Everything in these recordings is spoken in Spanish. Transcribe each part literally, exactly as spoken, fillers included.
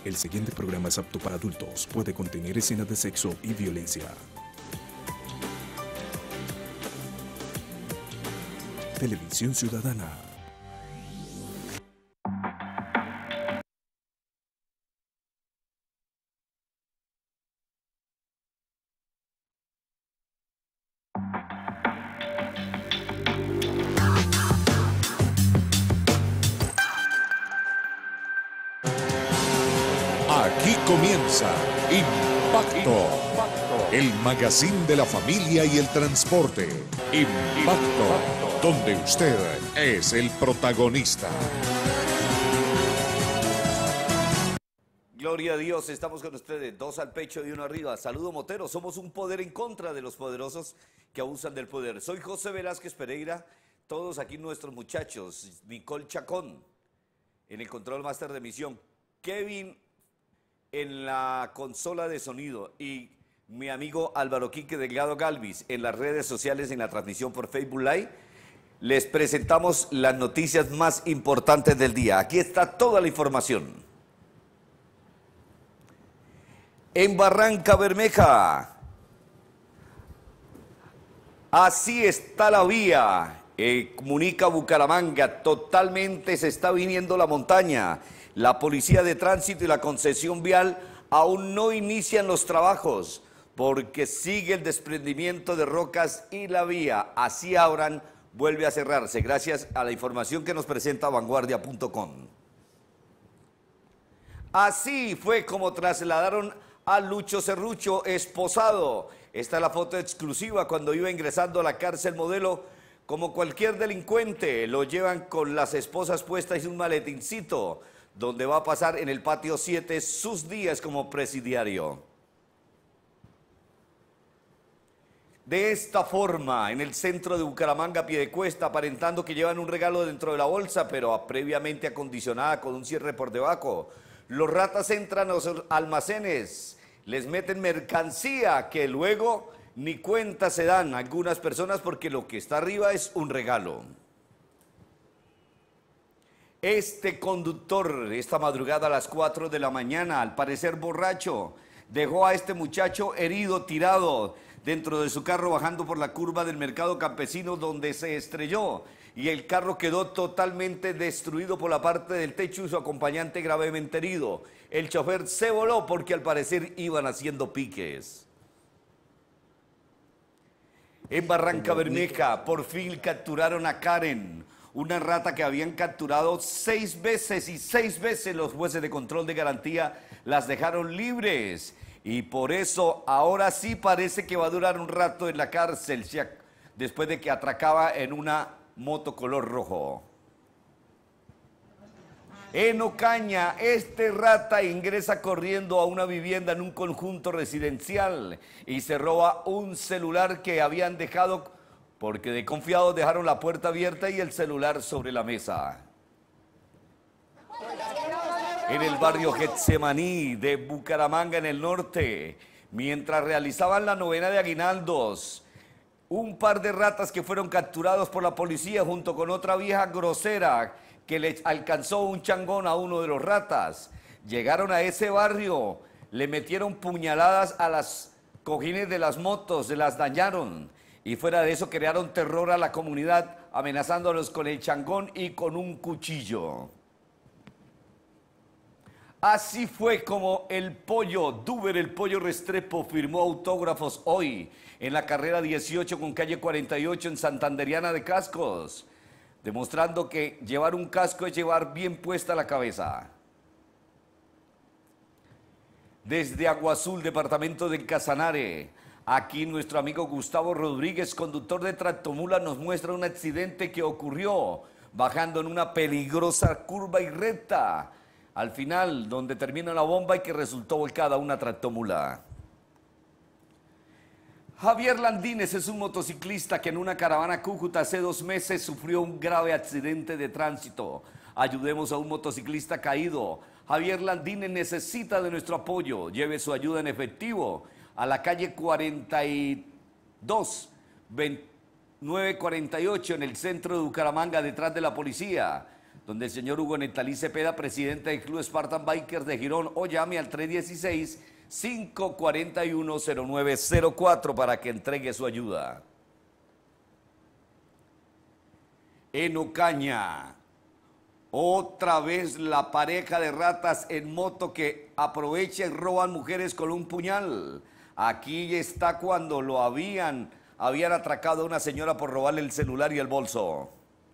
El siguiente programa es apto para adultos. Puede contener escenas de sexo y violencia. Televisión Ciudadana. Aquí comienza Impacto, el magazine de la familia y el transporte. Impacto, donde usted es el protagonista. Gloria a Dios, estamos con ustedes, dos al pecho y uno arriba. Saludo Motero, somos un poder en contra de los poderosos que abusan del poder. Soy José Velázquez Pereira, todos aquí nuestros muchachos, Nicole Chacón en el control máster de emisión, Kevin en la consola de sonido y mi amigo Álvaro Quique Delgado Galvis en las redes sociales, en la transmisión por Facebook Live. Les presentamos las noticias más importantes del día. Aquí está toda la información. En Barranca Bermeja, así está la vía, eh, comunica Bucaramanga, totalmente se está viniendo la montaña. La Policía de Tránsito y la Concesión Vial aún no inician los trabajos porque sigue el desprendimiento de rocas y la vía, así abran, vuelve a cerrarse, gracias a la información que nos presenta vanguardia punto com. Así fue como trasladaron a Lucho Serrucho esposado. Esta es la foto exclusiva cuando iba ingresando a la cárcel Modelo. Como cualquier delincuente, lo llevan con las esposas puestas y un maletincito, donde va a pasar en el patio siete sus días como presidiario. De esta forma, en el centro de Bucaramanga, Piedecuesta, aparentando que llevan un regalo dentro de la bolsa, pero previamente acondicionada con un cierre por debajo. Los ratas entran a los almacenes, les meten mercancía que luego ni cuenta se dan algunas personas porque lo que está arriba es un regalo. Este conductor, esta madrugada a las cuatro de la mañana, al parecer borracho, dejó a este muchacho herido, tirado dentro de su carro bajando por la curva del mercado campesino donde se estrelló y el carro quedó totalmente destruido por la parte del techo y su acompañante gravemente herido. El chofer se voló porque al parecer iban haciendo piques. En Barranca Bermeja, por fin capturaron a Karen, una rata que habían capturado seis veces y seis veces los jueces de control de garantía las dejaron libres. Y por eso ahora sí parece que va a durar un rato en la cárcel, después de que atracaba en una moto color rojo. En Ocaña, este rata ingresa corriendo a una vivienda en un conjunto residencial y se roba un celular que habían dejado porque de confiados dejaron la puerta abierta y el celular sobre la mesa. En el barrio Getsemaní de Bucaramanga, en el norte, mientras realizaban la novena de aguinaldos, un par de ratas que fueron capturados por la policía junto con otra vieja grosera que le alcanzó un changón a uno de los ratas. Llegaron a ese barrio, le metieron puñaladas a las cojines de las motos, se las dañaron. Y fuera de eso crearon terror a la comunidad, amenazándolos con el changón y con un cuchillo. Así fue como el pollo, Duber, el pollo Restrepo, firmó autógrafos hoy en la carrera dieciocho con calle cuarenta y ocho en Santanderiana de Cascos, demostrando que llevar un casco es llevar bien puesta la cabeza. Desde Agua Azul, departamento del Casanare, aquí nuestro amigo Gustavo Rodríguez, conductor de tractomula, nos muestra un accidente que ocurrió bajando en una peligrosa curva y recta, al final donde termina la bomba y que resultó volcada una tractomula. Javier Landines es un motociclista que en una caravana Cúcuta hace dos meses sufrió un grave accidente de tránsito. Ayudemos a un motociclista caído. Javier Landines necesita de nuestro apoyo. Lleve su ayuda en efectivo a la calle cuarenta y dos, nueve cuarenta y ocho en el centro de Bucaramanga, detrás de la policía. donde el señor Hugo Netalí Cepeda, presidente del Club Spartan Bikers de Girón, o llame al tres uno seis, cinco cuatro uno, cero nueve cero cuatro para que entregue su ayuda. En Ocaña, otra vez la pareja de ratas en moto que aprovecha y roban mujeres con un puñal. Aquí está cuando lo habían, habían atracado a una señora por robarle el celular y el bolso.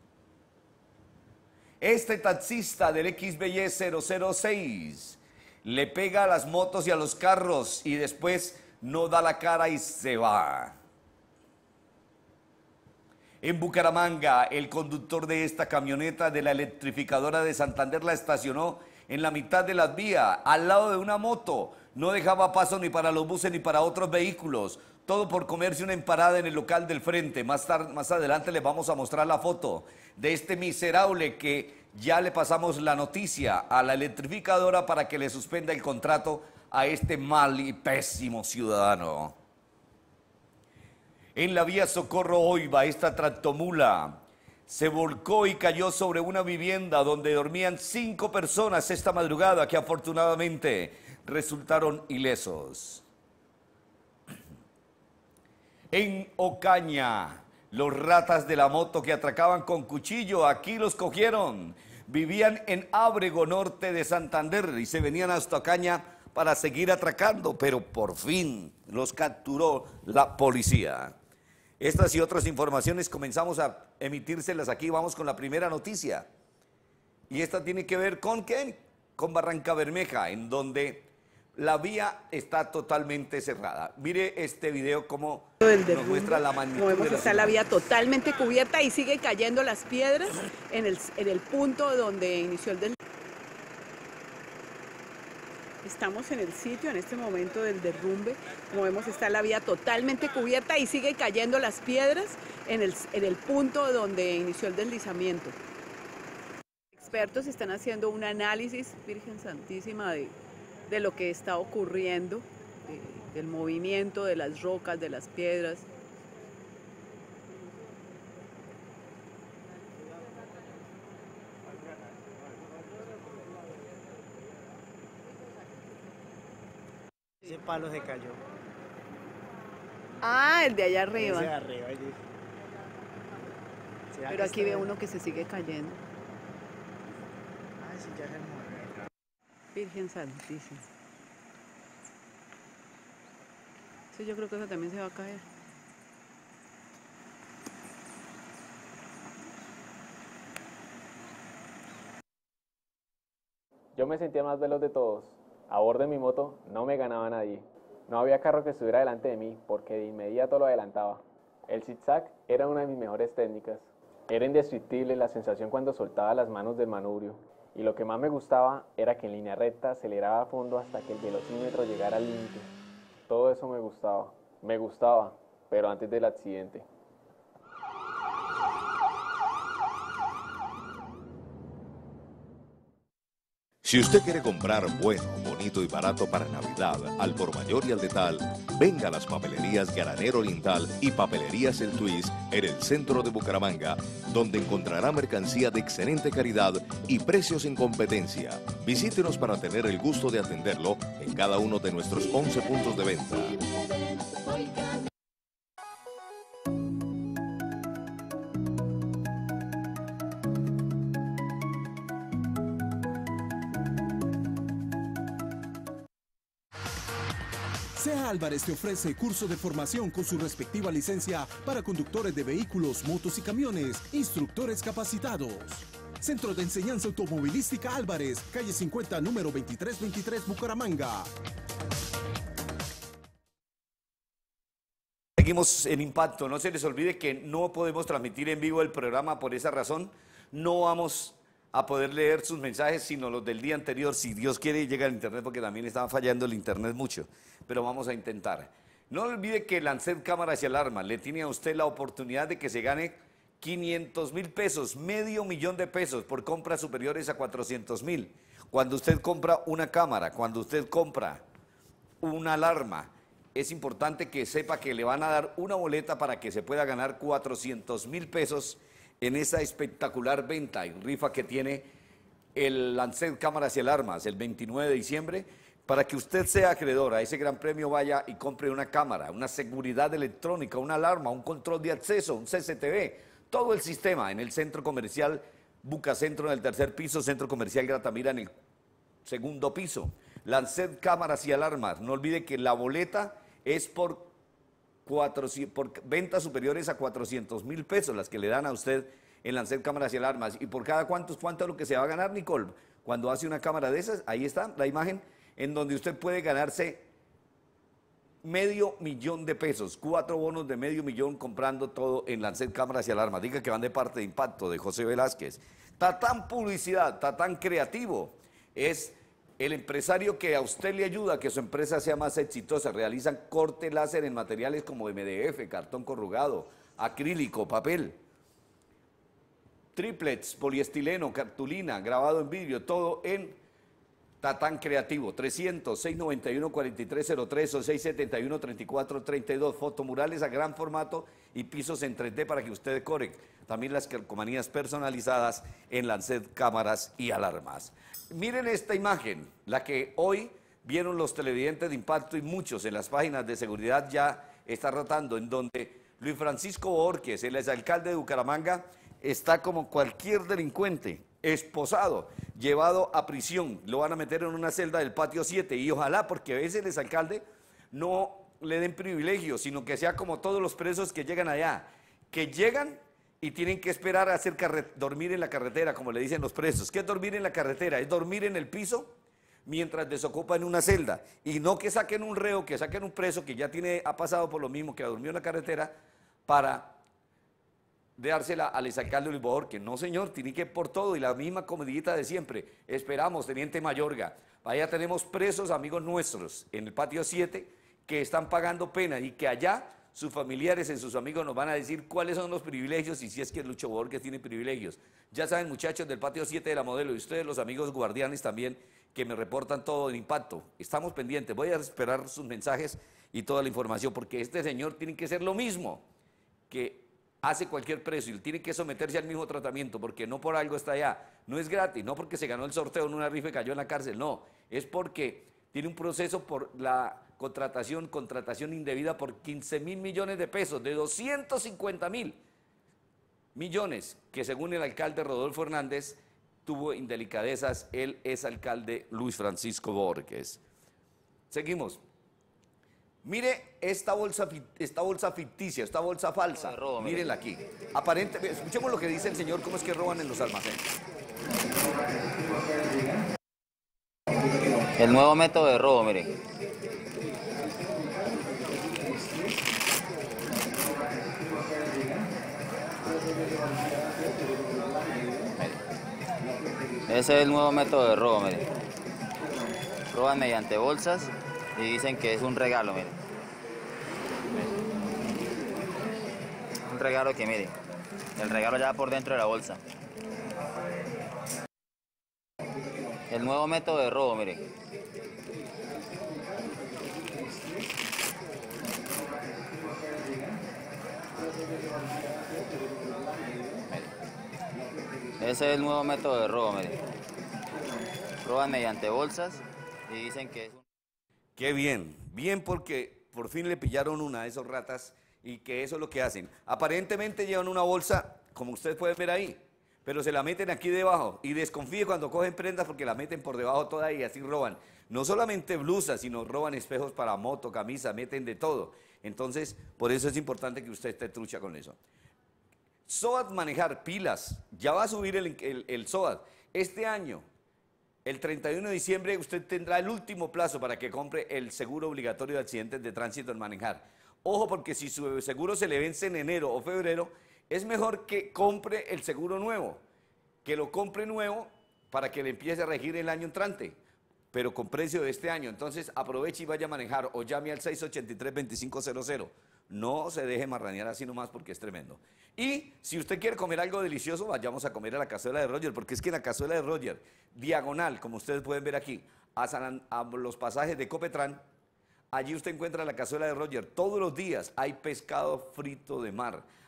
Este taxista del X B Y cero cero seis le pega a las motos y a los carros y después no da la cara y se va. En Bucaramanga, el conductor de esta camioneta de la electrificadora de Santander la estacionó en la mitad de las vías, al lado de una moto. No dejaba paso ni para los buses ni para otros vehículos. Todo por comerse una empanada en el local del frente. Más, tarde, más adelante les vamos a mostrar la foto de este miserable que ya le pasamos la noticia a la electrificadora para que le suspenda el contrato a este mal y pésimo ciudadano. En la vía Socorro Oiva, esta tractomula se volcó y cayó sobre una vivienda donde dormían cinco personas esta madrugada que afortunadamente resultaron ilesos. En Ocaña, los ratas de la moto que atracaban con cuchillo, aquí los cogieron. Vivían en Ábrego Norte de Santander y se venían hasta Ocaña para seguir atracando, pero por fin los capturó la policía. Estas y otras informaciones comenzamos a emitírselas aquí. Vamos con la primera noticia. Y esta tiene que ver con ¿qué? Con Barranca Bermeja, en donde la vía está totalmente cerrada. Mire este video como nos muestra la magnitud. Como vemos, de la está la vía totalmente cubierta y sigue cayendo las piedras en el, en el punto donde inició el derrumbe. Estamos en el sitio en este momento del derrumbe. Como vemos, está la vía totalmente cubierta y sigue cayendo las piedras en el, en el punto donde inició el deslizamiento. Expertos están haciendo un análisis, Virgen Santísima, de, de lo que está ocurriendo, de, del movimiento de las rocas, de las piedras. Ese palo se cayó. Ah, el de allá arriba. Ese de arriba. Allí. Pero aquí ve uno que se sigue cayendo. Ah, sí, ya se mueve. Virgen Santísima. Sí, yo creo que eso también se va a caer. Yo me sentía más veloz de todos. A bordo de mi moto no me ganaba nadie. No había carro que estuviera delante de mí porque de inmediato lo adelantaba. El zigzag era una de mis mejores técnicas. Era indescriptible la sensación cuando soltaba las manos del manubrio. Y lo que más me gustaba era que en línea recta aceleraba a fondo hasta que el velocímetro llegara al límite. Todo eso me gustaba. Me gustaba, pero antes del accidente. Si usted quiere comprar bueno, bonito y barato para Navidad, al por mayor y al detal, venga a las papelerías Granero Oriental y Papelerías El Twist en el centro de Bucaramanga, donde encontrará mercancía de excelente calidad y precios en competencia. Visítenos para tener el gusto de atenderlo en cada uno de nuestros once puntos de venta. Sea Álvarez te ofrece curso de formación con su respectiva licencia para conductores de vehículos, motos y camiones, instructores capacitados. Centro de Enseñanza Automovilística Álvarez, calle cincuenta, número veintitrés veintitrés, Bucaramanga. Seguimos en Impacto. No se les olvide que no podemos transmitir en vivo el programa. Por esa razón no vamos a poder leer sus mensajes, sino los del día anterior. Si Dios quiere, llega al internet, porque también estaba fallando el internet mucho, pero vamos a intentar. No olvide que Lancet Cámaras y Alarmas le tiene a usted la oportunidad de que se gane quinientos mil pesos, medio millón de pesos por compras superiores a cuatrocientos mil. Cuando usted compra una cámara, cuando usted compra una alarma, es importante que sepa que le van a dar una boleta para que se pueda ganar cuatrocientos mil pesos en esa espectacular venta y rifa que tiene el Lancet Cámaras y Alarmas el veintinueve de diciembre. Para que usted sea acreedor a ese gran premio, vaya y compre una cámara, una seguridad electrónica, una alarma, un control de acceso, un C C T V, todo el sistema en el centro comercial Bucacentro en el tercer piso, centro comercial Gratamira en el segundo piso. Lancet Cámaras y Alarmas. No olvide que la boleta es por, cuatrocientos, por ventas superiores a cuatrocientos mil pesos, las que le dan a usted en Lancet Cámaras y Alarmas. ¿Y por cada cuánto, cuánto es lo que se va a ganar, Nicole? Cuando hace una cámara de esas, ahí está la imagen, en donde usted puede ganarse medio millón de pesos, cuatro bonos de medio millón comprando todo en Lancet Cámaras y Alarmas. Diga que van de parte de Impacto, de José Velázquez. Tatán Publicidad, Tatán Creativo, es el empresario que a usted le ayuda a que su empresa sea más exitosa. Realizan corte láser en materiales como M D F, cartón corrugado, acrílico, papel, triplets, poliestileno, cartulina, grabado en vidrio, todo en Tatán Creativo. Trescientos, seiscientos noventa y uno, cuarenta y tres cero tres o seiscientos setenta y uno, treinta y cuatro treinta y dos. Fotomurales a gran formato y pisos en tres D para que usted decore. También las calcomanías personalizadas en Lancet Cámaras y Alarmas. Miren esta imagen, la que hoy vieron los televidentes de Impacto y muchos en las páginas de seguridad ya está rotando, en donde Luis Francisco Borges, el exalcalde de Bucaramanga, está como cualquier delincuente, esposado, llevado a prisión. Lo van a meter en una celda del patio siete y ojalá, porque a veces el exalcalde no le den privilegios, sino que sea como todos los presos que llegan allá, que llegan y tienen que esperar a hacer dormir en la carretera, como le dicen los presos. ¿Qué es dormir en la carretera? Es dormir en el piso mientras desocupan una celda. Y no que saquen un reo, que saquen un preso que ya tiene, ha pasado por lo mismo, que ha dormido en la carretera, para dársela al exalcalde Luis Borges. No, señor, tiene que por todo, y la misma comidita de siempre. Esperamos, Teniente Mayorga. Allá tenemos presos, amigos nuestros, en el patio siete, que están pagando pena y que allá sus familiares y sus amigos nos van a decir cuáles son los privilegios y si es que Lucho Borges tiene privilegios. Ya saben, muchachos del patio siete de la Modelo, y ustedes los amigos guardianes también, que me reportan todo en Impacto. Estamos pendientes, voy a esperar sus mensajes y toda la información, porque este señor tiene que ser lo mismo que hace cualquier preso y tiene que someterse al mismo tratamiento, porque no por algo está allá, no es gratis, no porque se ganó el sorteo en una rifa y cayó en la cárcel, no, es porque tiene un proceso por la contratación, contratación indebida por quince mil millones de pesos, de doscientos cincuenta mil millones, que según el alcalde Rodolfo Hernández tuvo indelicadezas el exalcalde Luis Francisco Borges. Seguimos. Mire esta bolsa, esta bolsa ficticia, esta bolsa falsa. Robo, mírenla aquí. Aparentemente, escuchemos lo que dice el señor, cómo es que roban en los almacenes. El nuevo método de robo, mire. Ese es el nuevo método de robo, mire. Roban mediante bolsas y dicen que es un regalo, mire. Un regalo que, mire, el regalo ya por dentro de la bolsa. El nuevo método de robo, mire. Ese es el nuevo método de robo, mire. Roban mediante bolsas y dicen que es un... Qué bien, bien, porque por fin le pillaron una de esos ratas y que eso es lo que hacen. Aparentemente llevan una bolsa, como ustedes pueden ver ahí, pero se la meten aquí debajo y desconfíe cuando cogen prendas porque la meten por debajo toda y así roban. No solamente blusas, sino roban espejos para moto, camisa, meten de todo. Entonces, por eso es importante que usted esté trucha con eso. SOAT manejar, pilas, ya va a subir el, el, el SOAT. Este año, el treinta y uno de diciembre, usted tendrá el último plazo para que compre el seguro obligatorio de accidentes de tránsito en manejar. Ojo, porque si su seguro se le vence en enero o febrero, es mejor que compre el seguro nuevo, que lo compre nuevo para que le empiece a regir el año entrante, pero con precio de este año. Entonces aproveche y vaya a manejar o llame al seis ocho tres, dos cinco cero cero. No se deje marranear así nomás porque es tremendo. Y si usted quiere comer algo delicioso, vayamos a comer a la cazuela de Roger, porque es que en la cazuela de Roger, diagonal, como ustedes pueden ver aquí, a, San, a los pasajes de Copetrán, allí usted encuentra la cazuela de Roger. Todos los días hay pescado frito de mar,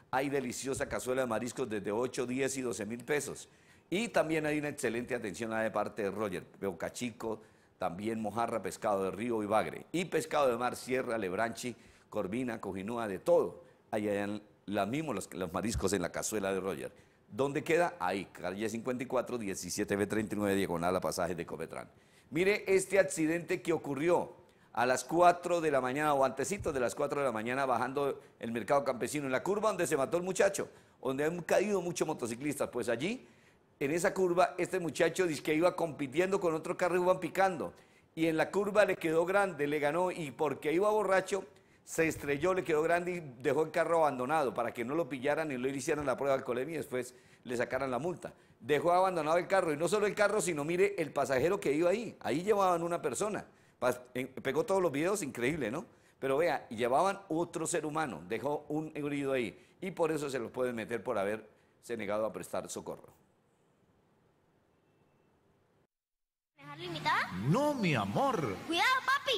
hay deliciosa cazuela de mariscos desde ocho, diez y doce mil pesos. Y también hay una excelente atención de parte de Roger, Boca Chico, también mojarra, pescado de río y bagre. Y pescado de mar, sierra, lebranchi, corvina, cojinúa, de todo. Ahí hay los mismos los, los mariscos en la cazuela de Roger. ¿Dónde queda? Ahí, calle cincuenta y cuatro, diecisiete B treinta y nueve, diagonal a pasajes de Copetrán. Mire este accidente que ocurrió a las cuatro de la mañana, o antecitos de las cuatro de la mañana, bajando el mercado campesino, en la curva donde se mató el muchacho, donde han caído muchos motociclistas. Pues allí, en esa curva, este muchacho dice que iba compitiendo con otro carro y iban picando. Y en la curva le quedó grande, le ganó, y porque iba borracho, se estrelló, le quedó grande y dejó el carro abandonado para que no lo pillaran y no le hicieran la prueba de alcoholemia y después le sacaran la multa. Dejó abandonado el carro, y no solo el carro, sino mire el pasajero que iba ahí. Ahí llevaban una persona. Pegó todos los videos, increíble, ¿no? Pero vea, llevaban otro ser humano, dejó un herido ahí. Y por eso se los pueden meter por haberse negado a prestar socorro. ¿Manejar limitada? No, mi amor. Cuidado, papi.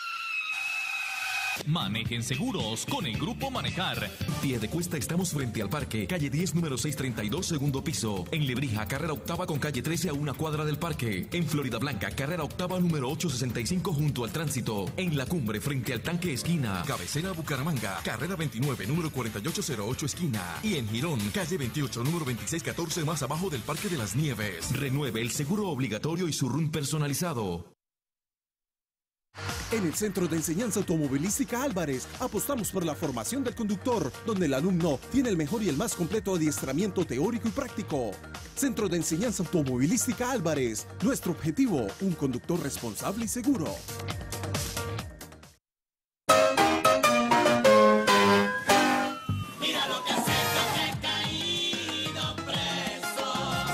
Manejen seguros con el Grupo Manejar. Pie de Cuesta estamos frente al parque, calle diez, número seiscientos treinta y dos, segundo piso. En Lebrija, carrera octava con calle trece a una cuadra del parque. En Florida Blanca, carrera octava número ochocientos sesenta y cinco junto al tránsito. En La Cumbre, frente al tanque esquina. Cabecera Bucaramanga, carrera veintinueve, número cuarenta y ocho cero ocho esquina. Y en Girón, calle veintiocho, número veintiséis catorce más abajo del Parque de las Nieves. Renueve el seguro obligatorio y su R U N personalizado. En el Centro de Enseñanza Automovilística Álvarez apostamos por la formación del conductor, donde el alumno tiene el mejor y el más completo adiestramiento teórico y práctico. Centro de Enseñanza Automovilística Álvarez, nuestro objetivo, un conductor responsable y seguro. Mira lo que has hecho, que he caído preso.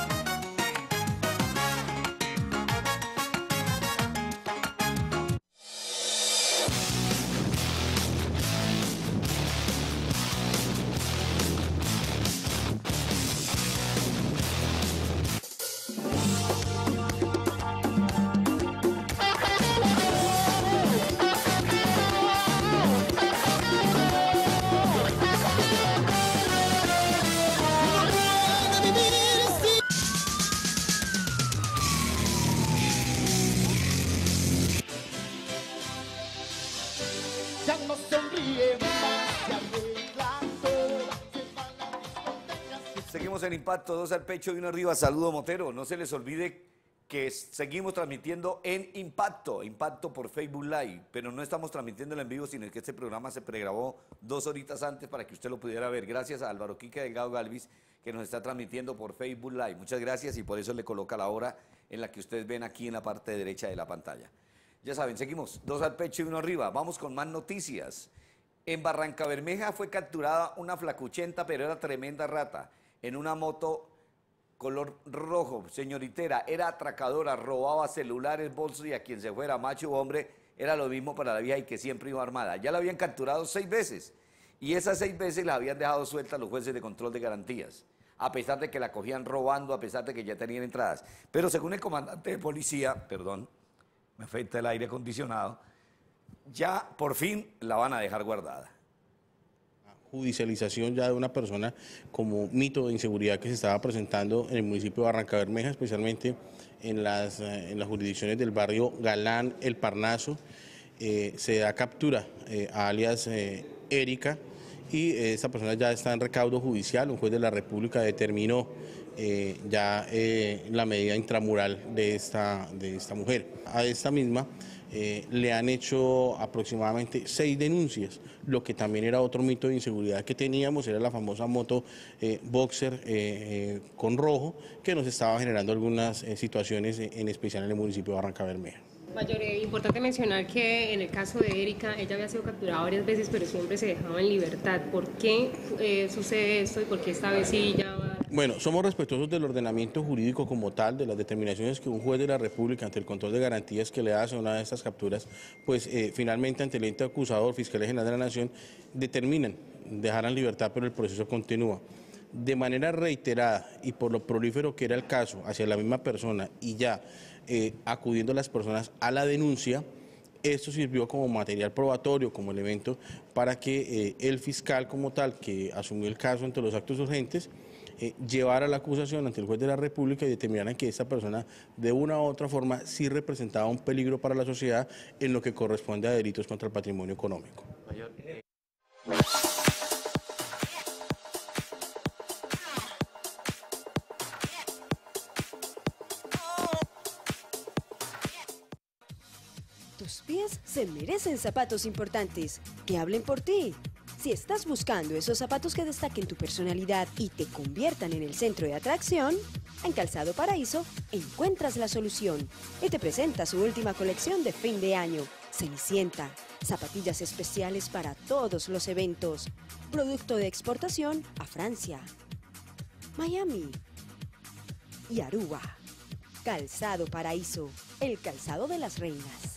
Ya no sonríe más, se arregla toda, se va a la discoteca. Seguimos en Impacto, dos al pecho y uno arriba. Saludo Motero. No se les olvide que seguimos transmitiendo en Impacto, Impacto por Facebook Live, pero no estamos transmitiendo en vivo, sino que este programa se pregrabó dos horitas antes para que usted lo pudiera ver. Gracias a Álvaro Quique Delgado Galvis, que nos está transmitiendo por Facebook Live. Muchas gracias, y por eso le coloca la hora en la que ustedes ven aquí en la parte derecha de la pantalla. Ya saben, seguimos, dos al pecho y uno arriba. Vamos con más noticias. En Barranca Bermeja fue capturada una flacuchenta, pero era tremenda rata, en una moto color rojo, señoritera. Era atracadora, robaba celulares, bolsos, y a quien se fuera, macho o hombre, era lo mismo para la vieja, y que siempre iba armada. Ya la habían capturado seis veces, y esas seis veces la habían dejado suelta los jueces de control de garantías, a pesar de que la cogían robando, a pesar de que ya tenían entradas. Pero según el comandante de policía, perdón, me afecta el aire acondicionado, ya por fin la van a dejar guardada. Judicialización ya de una persona como mito de inseguridad que se estaba presentando en el municipio de Barranca Bermeja, especialmente en las, en las jurisdicciones del barrio Galán, El Parnaso. Eh, se da captura eh, a alias eh, Erika, y eh, esta persona ya está en recaudo judicial. Un juez de la República determinó eh, ya eh, la medida intramural de esta, de esta mujer. A esta misma eh, le han hecho aproximadamente seis denuncias. Lo que también era otro mito de inseguridad que teníamos era la famosa moto eh, Boxer eh, eh, con rojo, que nos estaba generando algunas eh, situaciones, eh, en especial en el municipio de Barranca Bermeja. Mayor, es importante mencionar que en el caso de Erika, ella había sido capturada varias veces, pero siempre se dejaba en libertad. ¿Por qué eh, sucede esto y por qué esta vez sí ya va? Bueno, somos respetuosos del ordenamiento jurídico como tal, de las determinaciones que un juez de la República, ante el control de garantías que le hace a una de estas capturas, pues eh, finalmente ante el ente acusador, Fiscalía General de la Nación, determinan dejar en libertad, pero el proceso continúa. De manera reiterada y por lo prolífero que era el caso hacia la misma persona, y ya eh, acudiendo las personas a la denuncia, Esto sirvió como material probatorio, como elemento para que eh, el fiscal como tal, que asumió el caso ante los actos urgentes, eh, llevara la acusación ante el juez de la República y determinara que esta persona de una u otra forma sí representaba un peligro para la sociedad en lo que corresponde a delitos contra el patrimonio económico. Mayor, eh. Tus pies se merecen zapatos importantes, que hablen por ti. Si estás buscando esos zapatos que destaquen tu personalidad y te conviertan en el centro de atracción, en Calzado Paraíso encuentras la solución y te presenta su última colección de fin de año, Cenicienta, zapatillas especiales para todos los eventos, producto de exportación a Francia, Miami y Aruba. Calzado Paraíso, el calzado de las reinas.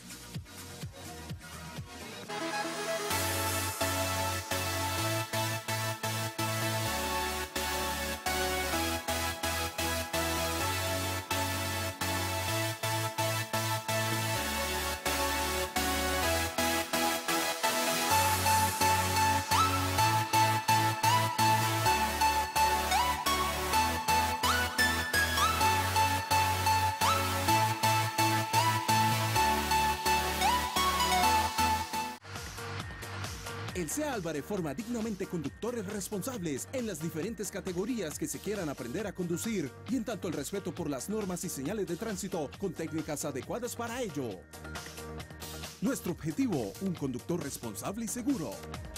El C E A Álvarez forma dignamente conductores responsables en las diferentes categorías que se quieran aprender a conducir y en tanto el respeto por las normas y señales de tránsito con técnicas adecuadas para ello. Nuestro objetivo, un conductor responsable y seguro.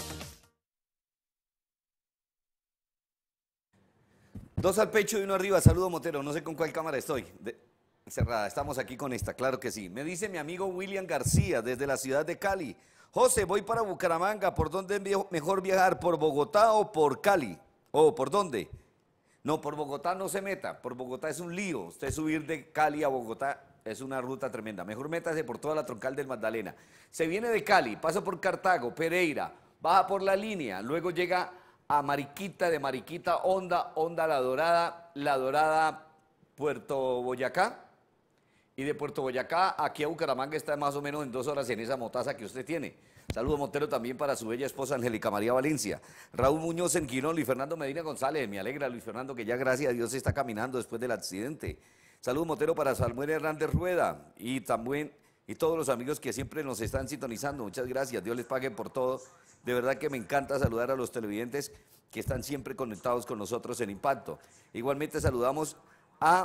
Dos al pecho y uno arriba. Saludo, Motero. No sé con cuál cámara estoy. De... cerrada. Estamos aquí con esta, claro que sí. Me dice mi amigo William García desde la ciudad de Cali. José, voy para Bucaramanga. ¿Por dónde es mejor viajar? ¿Por Bogotá o por Cali? ¿O por dónde? No, por Bogotá no se meta. Por Bogotá es un lío. Usted subir de Cali a Bogotá es una ruta tremenda. Mejor métase por toda la troncal del Magdalena. Se viene de Cali, pasa por Cartago, Pereira, baja por la línea, luego llega a Mariquita, de Mariquita, Honda, Honda La Dorada, La Dorada, Puerto Boyacá. Y de Puerto Boyacá aquí a Bucaramanga está más o menos en dos horas en esa motaza que usted tiene. Saludo, Montero, también para su bella esposa Angélica María Valencia. Raúl Muñoz en Quirón, Luis Fernando Medina González. Me alegra, Luis Fernando, que ya gracias a Dios está caminando después del accidente. Saludo, Montero, para Samuel Hernández Rueda y también y todos los amigos que siempre nos están sintonizando. Muchas gracias, Dios les pague por todo. De verdad que me encanta saludar a los televidentes que están siempre conectados con nosotros en Impacto. Igualmente saludamos a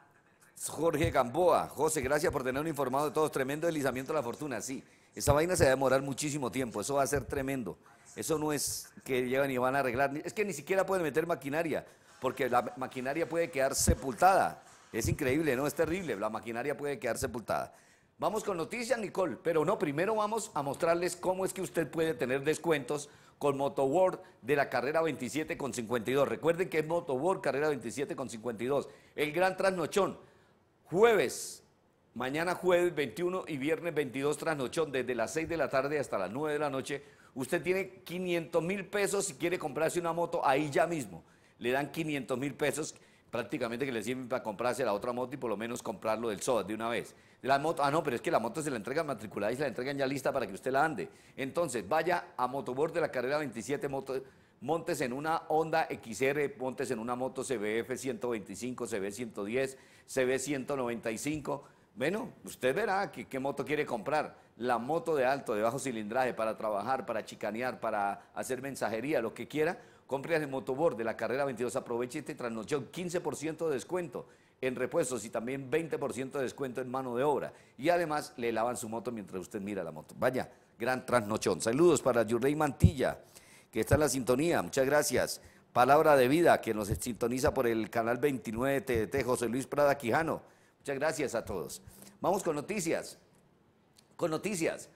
Jorge Gamboa. José, gracias por tenernos informado de todos. Tremendo deslizamiento de la fortuna, sí. Esa vaina se va a demorar muchísimo tiempo, eso va a ser tremendo. Eso no es que llegan y van a arreglar, es que ni siquiera pueden meter maquinaria, porque la maquinaria puede quedar sepultada. Es increíble, ¿no? Es terrible, la maquinaria puede quedar sepultada. Vamos con noticias, Nicole, pero no, primero vamos a mostrarles cómo es que usted puede tener descuentos con MotoWorld de la carrera veintisiete con cincuenta y dos. Recuerden que es MotoWorld, carrera veintisiete con cincuenta y dos. El gran trasnochón. Jueves, mañana jueves veintiuno y viernes veintidós trasnochón, desde las seis de la tarde hasta las nueve de la noche. Usted tiene quinientos mil pesos si quiere comprarse una moto ahí ya mismo. Le dan quinientos mil pesos prácticamente que le sirven para comprarse la otra moto y por lo menos comprarlo del S O A de una vez. La moto, ah no, pero es que la moto se la entregan matriculada y se la entregan ya lista para que usted la ande. Entonces, vaya a MotoWorld de la carrera veintisiete, moto, montes en una Honda X R, montes en una moto C B F ciento veinticinco, C B ciento diez, C B ciento noventa y cinco. Bueno, usted verá que, qué moto quiere comprar. La moto de alto, de bajo cilindraje, para trabajar, para chicanear, para hacer mensajería, lo que quiera. Compre el MotoWorld de la carrera veintidós. Aproveche este trasnochón, quince por ciento de descuento en repuestos y también veinte por ciento de descuento en mano de obra. Y además le lavan su moto mientras usted mira la moto. Vaya, gran trasnochón. Saludos para Yurley Mantilla, que está en la sintonía. Muchas gracias. Palabra de Vida, que nos sintoniza por el canal veintinueve T D T. José Luis Prada Quijano. Muchas gracias a todos. Vamos con noticias. Con noticias.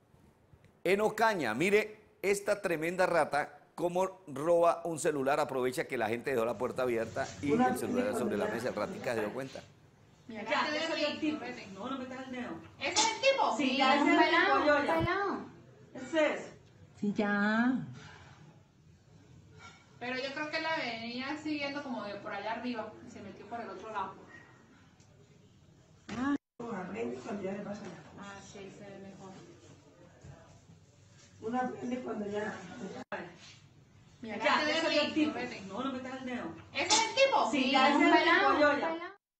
En Ocaña, mire esta tremenda rata cómo roba un celular. Aprovecha que la gente dejó la puerta abierta y el celular sobre la mesa. El ratica se dio cuenta. Mira, ya, ya soy el tipo. No, no metas el dedo. ¿Ese es el tipo? Sí, ya es el tipo, yo ya. Pelado. Ese es. Sí, ya. Pero yo creo que la venía siguiendo como de por allá arriba y se metió por el otro lado. Ah, aprende cuando ya le pasa. Ah, sí, se ve mejor. Una aprende cuando ya... Mira, Ya, que te ese dé es el tipo. vete. No, no metas el dedo. ¿Ese es el tipo? Sí, ya ese es el tipo, yo ya.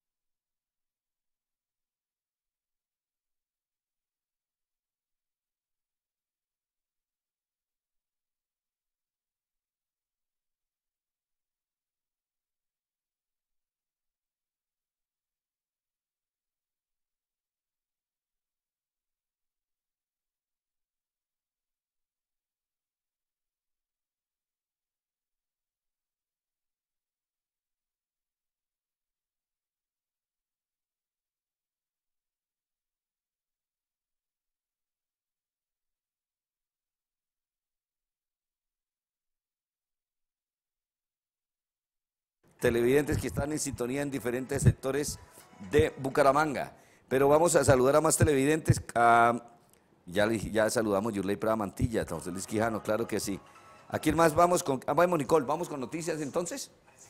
Televidentes que están en sintonía en diferentes sectores de Bucaramanga. Pero vamos a saludar a más televidentes. A, ya, ya saludamos a Yurley Prada Mantilla, a José Luis Quijano, claro que sí. ¿A quién más vamos con? Ah, vamos, Nicole, vamos con noticias entonces.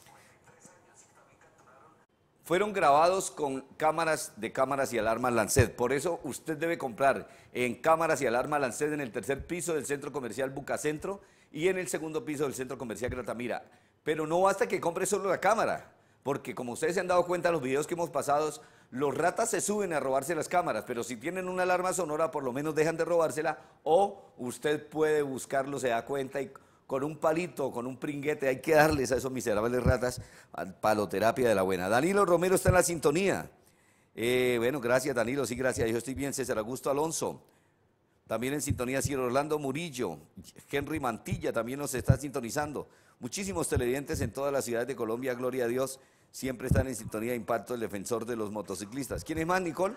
Fueron grabados con cámaras de cámaras y alarmas Lancet. Por eso usted debe comprar en cámaras y alarmas Lancet en el tercer piso del centro comercial Bucacentro y en el segundo piso del centro comercial Gratamira. Pero no basta que compre solo la cámara, porque como ustedes se han dado cuenta en los videos que hemos pasado, los ratas se suben a robarse las cámaras, pero si tienen una alarma sonora por lo menos dejan de robársela, o usted puede buscarlo, se da cuenta, y con un palito, con un pringuete, hay que darles a esos miserables ratas paloterapia de la buena. Danilo Romero está en la sintonía. Eh, bueno, gracias Danilo, sí, gracias, yo estoy bien. César Augusto Alonso. También en sintonía, Sir Orlando Murillo, Henry Mantilla también nos está sintonizando. Muchísimos televidentes en todas las ciudades de Colombia, gloria a Dios, siempre están en sintonía de Impacto, el defensor de los motociclistas. ¿Quién es más, Nicole?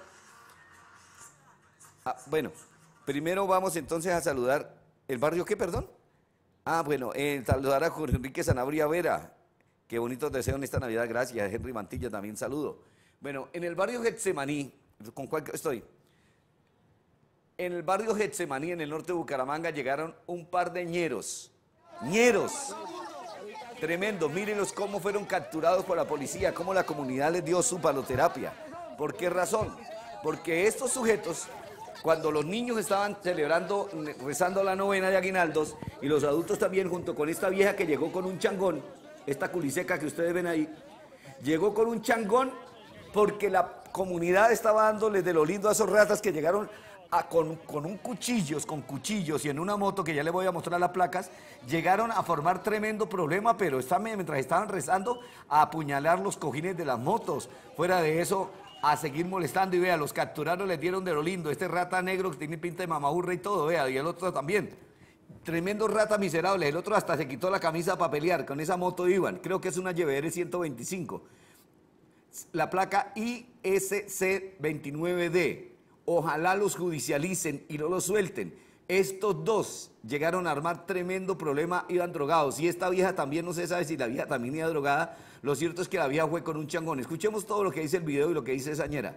Ah, bueno, primero vamos entonces a saludar, ¿el barrio qué, perdón? Ah, bueno, eh, saludar a Jorge Enrique Sanabria Vera, qué bonitos deseos en esta Navidad, gracias. Henry Mantilla también saludo. Bueno, en el barrio Getsemaní, ¿con cuál estoy? En el barrio Getsemaní, en el norte de Bucaramanga, llegaron un par de ñeros. ¡Ñeros! Tremendo, mírenlos cómo fueron capturados por la policía, cómo la comunidad les dio su paloterapia. ¿Por qué razón? Porque estos sujetos, cuando los niños estaban celebrando, rezando la novena de aguinaldos, y los adultos también, junto con esta vieja que llegó con un changón, esta culiseca que ustedes ven ahí, llegó con un changón porque la comunidad estaba dándoles de lo lindo a esos ratas que llegaron a, con, con un cuchillos, con cuchillos y en una moto, que ya les voy a mostrar las placas, llegaron a formar tremendo problema, pero están, mientras estaban rezando, a apuñalar los cojines de las motos. Fuera de eso, a seguir molestando, y vea, los capturaron, les dieron de lo lindo. Este rata negro que tiene pinta de mamaburra y todo, vea, y el otro también. Tremendo rata miserable, el otro hasta se quitó la camisa para pelear, con esa moto iban, creo que es una Y B R ciento veinticinco. La placa I S C veintinueve D. Ojalá los judicialicen y no los suelten. Estos dos llegaron a armar tremendo problema, iban drogados. Y esta vieja también, no se sabe si la vieja también iba drogada. Lo cierto es que la vieja fue con un changón. Escuchemos todo lo que dice el video y lo que dice esa ñera.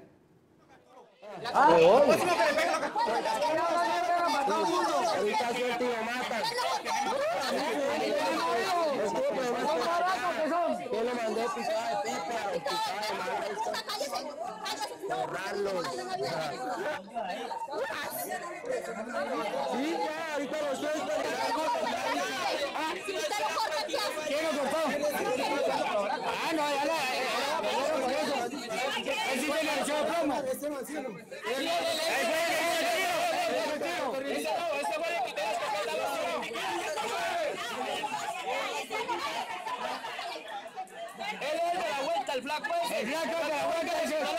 Yo le mandé picada de píparo, picada de borrarlos. Sí, ya, ahorita lo suelto. ¿Quién lo cortó? Ah, no, ya no. Él sí tiene el show promo. Ese fue el que él es de la vuelta, el flaco ese. El flaco de la vuelta de ese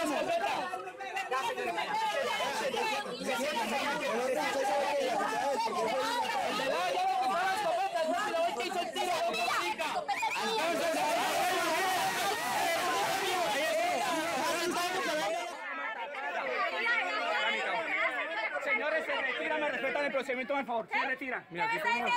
Señores, se retiran, me respetan el procedimiento, por favor. Se retiran. Mira, aquí estamos.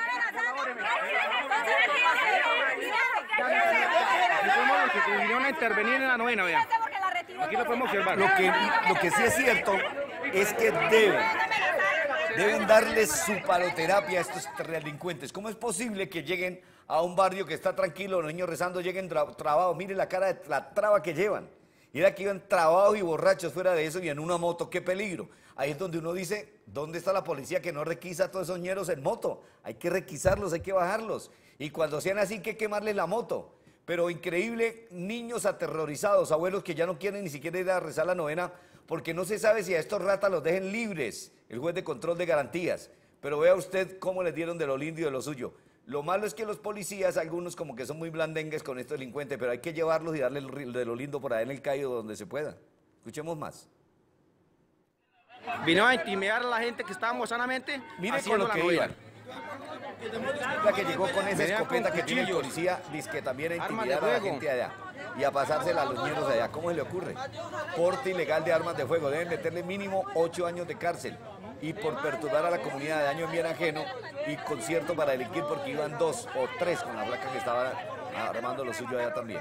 Somos los que vinieron a intervenir en la novena, vean. Aquí lo podemos observar. Lo que, lo que sí es cierto es que deben, deben darles su paloterapia a estos delincuentes. ¿Cómo es posible que lleguen a un barrio que está tranquilo, los niños rezando, lleguen tra trabados? Miren la cara de la traba que llevan. Y era que iban trabados y borrachos fuera de eso y en una moto, qué peligro. Ahí es donde uno dice, ¿dónde está la policía que no requisa a todos esos ñeros en moto? Hay que requisarlos, hay que bajarlos. Y cuando sean así, hay que quemarles la moto. Pero increíble, niños aterrorizados, abuelos que ya no quieren ni siquiera ir a rezar la novena porque no se sabe si a estos ratas los dejen libres, el juez de control de garantías. Pero vea usted cómo les dieron de lo lindo y de lo suyo. Lo malo es que los policías, algunos como que son muy blandengues con estos delincuentes, pero hay que llevarlos y darles de lo lindo por ahí en el Cayo donde se pueda. Escuchemos más. Vino a intimidar a la gente que estábamos sanamente Mire haciendo con lo la que novena. iban. La que llegó con esa Venían escopeta con que tiene el cuchillos, policía, dice que también a armas de intimidar a la fuego. gente allá y a pasársela a los ñeros de allá. ¿Cómo se le ocurre? Porte ilegal de armas de fuego. Deben meterle mínimo ocho años de cárcel. Y por perturbar a la comunidad de daño en bien ajeno y concierto para delinquir porque iban dos o tres con la flaca que estaba armando lo suyo allá también.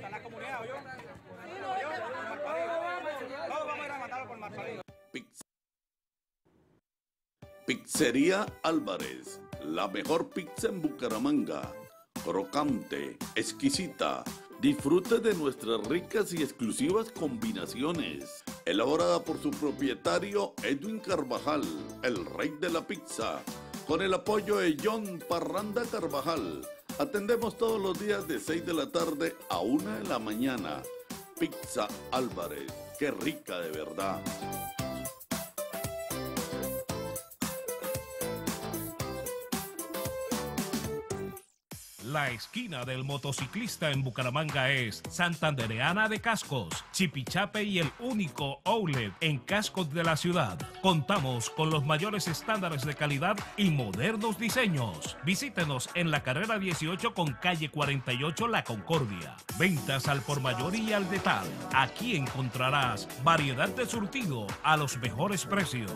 Pizzería Álvarez, la mejor pizza en Bucaramanga. Crocante, exquisita. Disfrute de nuestras ricas y exclusivas combinaciones. Elaborada por su propietario Edwin Carvajal, el rey de la pizza. Con el apoyo de John Parranda Carvajal. Atendemos todos los días de seis de la tarde a una de la mañana. Pizza Álvarez, qué rica de verdad. La esquina del motociclista en Bucaramanga es Santandereana de Cascos, Chipichape y el único outlet en cascos de la ciudad. Contamos con los mayores estándares de calidad y modernos diseños. Visítenos en la carrera dieciocho con calle cuarenta y ocho La Concordia. Ventas al por mayor y al detal. Aquí encontrarás variedad de surtido a los mejores precios.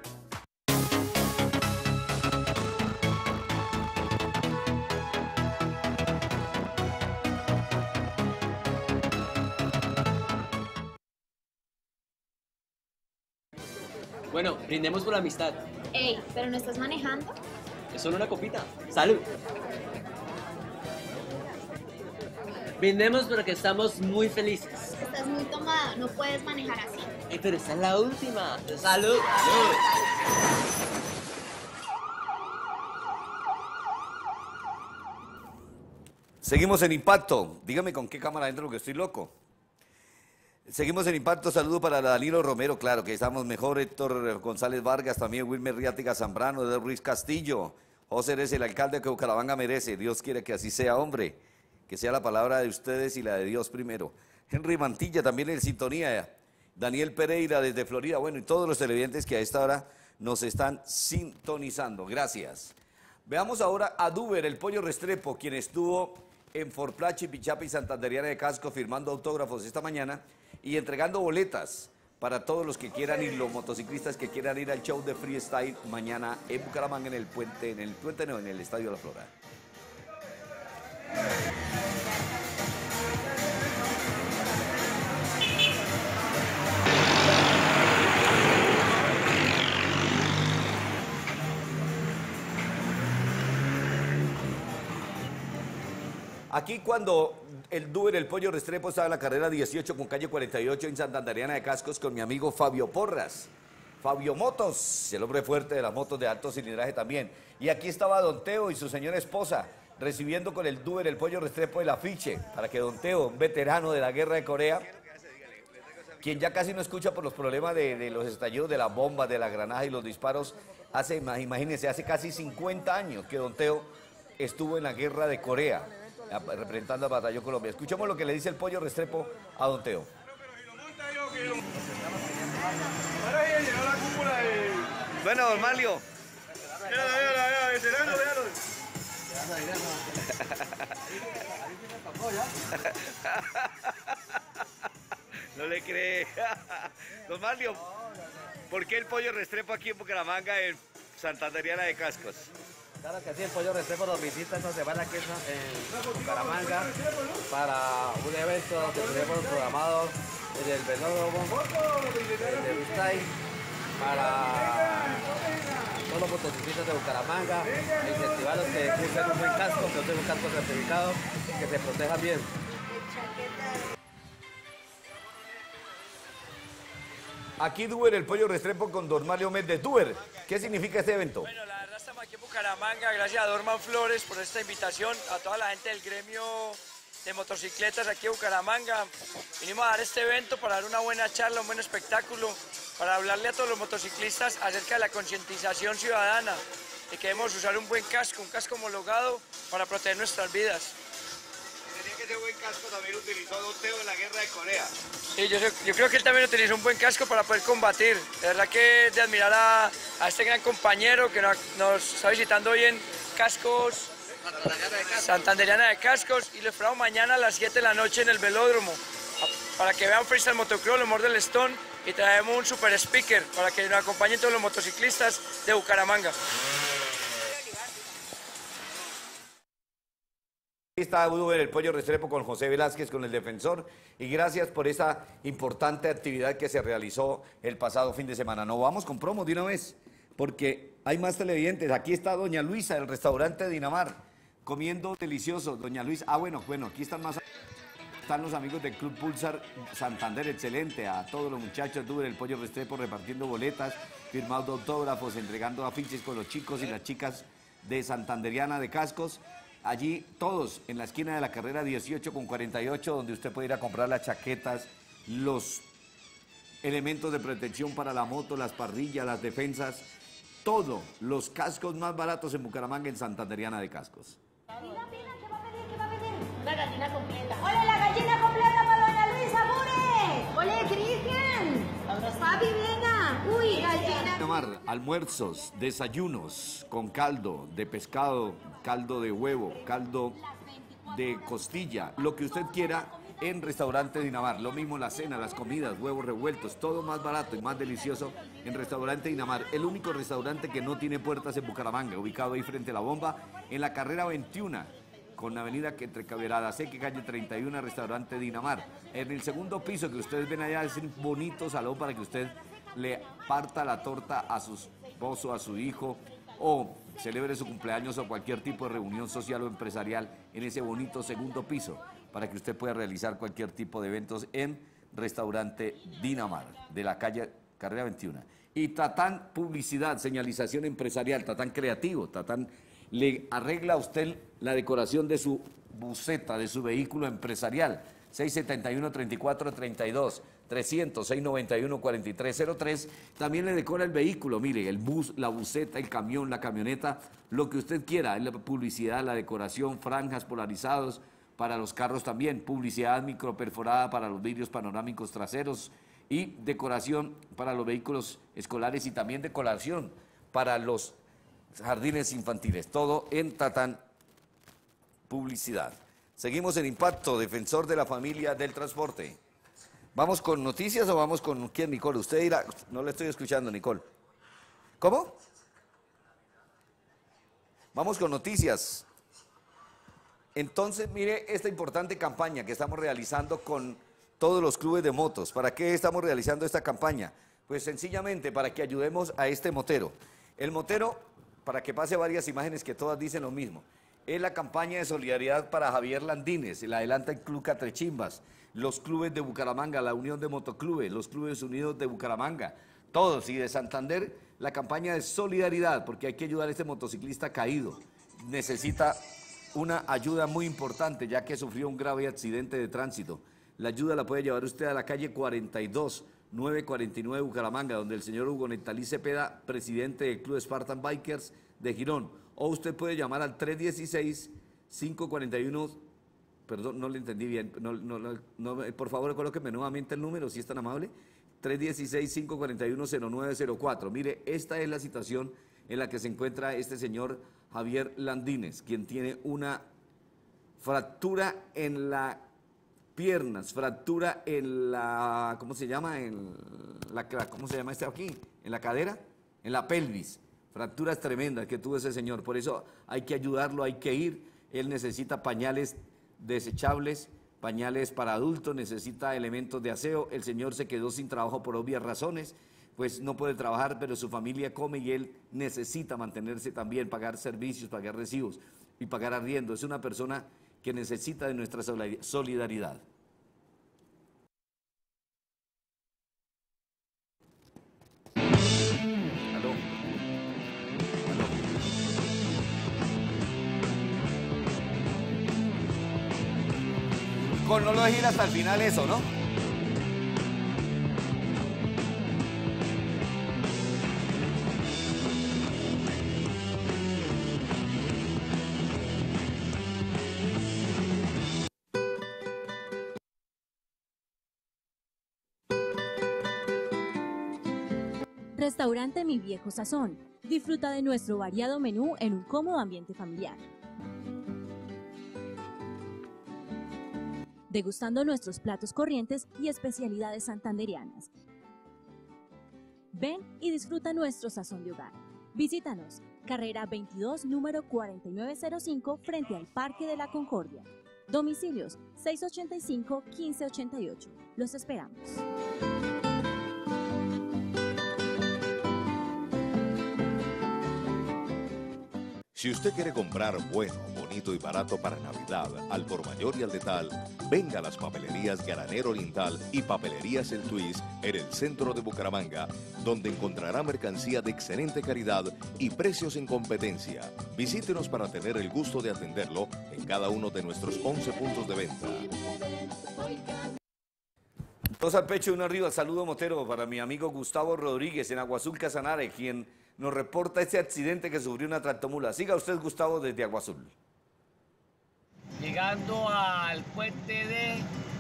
Bueno, brindemos por la amistad. Ey, ¿pero no estás manejando? Es solo una copita. ¡Salud! Brindemos porque estamos muy felices. Estás muy tomada, no puedes manejar así. Ey, pero esta es la última. ¡Salud! ¡Salud! Seguimos en Impacto. Dígame con qué cámara entro porque estoy loco. Seguimos en Impacto, saludo para Danilo Romero, claro que estamos mejor, Héctor González Vargas, también Wilmer Riática Zambrano, de Ruiz Castillo, José eres el alcalde que Bucaramanga merece, Dios quiere que así sea, hombre, que sea la palabra de ustedes y la de Dios primero. Henry Mantilla también en sintonía, Daniel Pereira desde Florida, bueno, y todos los televidentes que a esta hora nos están sintonizando, gracias. Veamos ahora a Duber, el pollo Restrepo, quien estuvo en Forplá, Chipichape y Santandereana de Casco firmando autógrafos esta mañana y entregando boletas para todos los que quieran ir, los motociclistas que quieran ir al show de freestyle mañana en Bucaramanga, en el puente, en el puente no, en el Estadio de la Flora. Aquí cuando el Duber, el pollo Restrepo, estaba en la carrera dieciocho con calle cuarenta y ocho en Santandereana de Cascos con mi amigo Fabio Porras. Fabio Motos, el hombre fuerte de las motos de alto cilindraje también. Y aquí estaba Don Teo y su señora esposa recibiendo con el Duber, el pollo Restrepo, el afiche para que Don Teo, un veterano de la guerra de Corea, quien ya casi no escucha por los problemas de, de los estallidos de las bombas, de las granadas y los disparos, hace, imagínense, hace casi cincuenta años que Don Teo estuvo en la guerra de Corea, representando al batallón Colombia. Escuchemos lo que le dice el pollo Restrepo a Don Teo. Bueno, don Malio. No le cree. Don Malio, ¿por qué el pollo Restrepo aquí en Bucaramanga, en Santandereana de Cascos? Claro que sí, el pollo Restrepo nos visita esta semana aquí en Bucaramanga para un evento que tenemos programado en el velódromo de Freestyle para todos los motociclistas de Bucaramanga, incentivarlos que usen un buen casco, que usen un casco certificado, que se protejan bien. Aquí Duber, el pollo Restrepo con Dormalio Méndez. Duber, ¿qué significa este evento? Bueno, la verdad estamos aquí en Bucaramanga, gracias a Dorman Flores por esta invitación, a toda la gente del gremio de motocicletas aquí en Bucaramanga. Vinimos a dar este evento para dar una buena charla, un buen espectáculo, para hablarle a todos los motociclistas acerca de la concientización ciudadana, de que debemos usar un buen casco, un casco homologado para proteger nuestras vidas. Tenía que ese buen casco también utilizó Don Teo en la guerra de Corea. Sí, yo, yo creo que él también utilizó un buen casco para poder combatir. De verdad que es de admirar a, a este gran compañero que nos, nos está visitando hoy en Cascos, Santanderiana de Cascos, y lo esperamos mañana a las siete de la noche en el velódromo para que vean freestyle motocross, lo mejor del Stone, y traemos un super speaker para que nos acompañen todos los motociclistas de Bucaramanga. Aquí está Duber, el pollo Restrepo con José Velázquez, con el defensor, y gracias por esa importante actividad que se realizó el pasado fin de semana. No vamos con promos de una vez, porque hay más televidentes. Aquí está doña Luisa del restaurante Dinamar, comiendo delicioso. Doña Luisa, ah bueno, bueno, aquí están más, están los amigos del Club Pulsar Santander, excelente, a todos los muchachos, Duber, el pollo Restrepo repartiendo boletas, firmando autógrafos, entregando afiches con los chicos y las chicas de Santanderiana de Cascos. Allí todos en la esquina de la carrera dieciocho con cuarenta y ocho, donde usted puede ir a comprar las chaquetas, los elementos de protección para la moto, las parrillas, las defensas, todos los cascos más baratos en Bucaramanga, en Santanderiana de Cascos. Una gallina completa. ¡Ole, la gallina completa para doña Luisa, Mure! ¡Ole, Cristian! Papi, venga. Uy, gallina. Dinamar, almuerzos, desayunos con caldo de pescado, caldo de huevo, caldo de costilla, lo que usted quiera en Restaurante Dinamar. Lo mismo la cena, las comidas, huevos revueltos, todo más barato y más delicioso en Restaurante Dinamar. El único restaurante que no tiene puertas en Bucaramanga, ubicado ahí frente a la bomba, en la carrera veintiuno, con la avenida que entre Caberada Seque, calle treinta y uno, Restaurante Dinamar. En el segundo piso que ustedes ven allá es un bonito salón para que usted le parta la torta a su esposo, a su hijo, o celebre su cumpleaños o cualquier tipo de reunión social o empresarial en ese bonito segundo piso, para que usted pueda realizar cualquier tipo de eventos en Restaurante Dinamar, de la calle Carrera veintiuno. Y Tatán Publicidad, señalización empresarial, Tatán Creativo, Tatán le arregla a usted la decoración de su buseta, de su vehículo empresarial. seis setenta y uno, treinta y cuatro, treinta y dos, trescientos, seis noventa y uno, cuarenta y tres cero tres. También le decora el vehículo, mire, el bus, la buseta, el camión, la camioneta, lo que usted quiera, la publicidad, la decoración, franjas polarizados para los carros también, publicidad microperforada para los vidrios panorámicos traseros y decoración para los vehículos escolares y también decoración para los jardines infantiles, todo en Tatán Publicidad. Seguimos en Impacto, defensor de la familia del transporte. ¿Vamos con noticias o vamos con quién, Nicole? Usted dirá, no le estoy escuchando, Nicole. ¿Cómo? Vamos con noticias. Entonces, mire esta importante campaña que estamos realizando con todos los clubes de motos. ¿Para qué estamos realizando esta campaña? Pues sencillamente para que ayudemos a este motero. El motero, para que pase varias imágenes que todas dicen lo mismo, es la campaña de solidaridad para Javier Landines, la adelanta el Club Catrechimbas, los clubes de Bucaramanga, la Unión de Motoclubes, los clubes unidos de Bucaramanga, todos, y de Santander, la campaña de solidaridad, porque hay que ayudar a este motociclista caído. Necesita una ayuda muy importante, ya que sufrió un grave accidente de tránsito. La ayuda la puede llevar usted a la calle cuarenta y dos, nueve cuarenta y nueve Bucaramanga, donde el señor Hugo Nectalí Cepeda, presidente del Club Spartan Bikers de Girón, o usted puede llamar al tres dieciséis, cinco cuarenta y uno, perdón, no le entendí bien, no, no, no, no, por favor colóqueme nuevamente el número, si es tan amable, tres dieciséis, cinco cuarenta y uno, cero nueve cero cuatro. Mire, esta es la situación en la que se encuentra este señor Javier Landines, quien tiene una fractura en la piernas, fractura en la, ¿cómo se llama? En la, ¿cómo se llama este aquí? En la cadera, en la pelvis. Fracturas tremendas que tuvo ese señor, por eso hay que ayudarlo, hay que ir. Él necesita pañales desechables, pañales para adultos, necesita elementos de aseo. El señor se quedó sin trabajo por obvias razones, pues no puede trabajar, pero su familia come y él necesita mantenerse también, pagar servicios, pagar recibos y pagar arriendo. Es una persona que necesita de nuestra solidaridad. Mejor no lo dejes hasta el final eso, ¿no? Restaurante Mi Viejo Sazón. Disfruta de nuestro variado menú en un cómodo ambiente familiar. Degustando nuestros platos corrientes y especialidades santandereanas. Ven y disfruta nuestro sazón de hogar. Visítanos, carrera veintidós, número cuarenta y nueve cero cinco, frente al Parque de la Concordia. Domicilios seis ochenta y cinco, quince ochenta y ocho. Los esperamos. Si usted quiere comprar bueno, bonito y barato para Navidad, al por mayor y al detal, venga a las papelerías Granero Oriental y Papelerías El Twist en el centro de Bucaramanga, donde encontrará mercancía de excelente calidad y precios en competencia. Visítenos para tener el gusto de atenderlo en cada uno de nuestros once puntos de venta. Dos al pecho, uno arriba. Saludo motero para mi amigo Gustavo Rodríguez en Agua Azul Casanare, quien nos reporta este accidente que sufrió una tractomula. Siga usted, Gustavo, desde Agua Azul. Llegando al puente de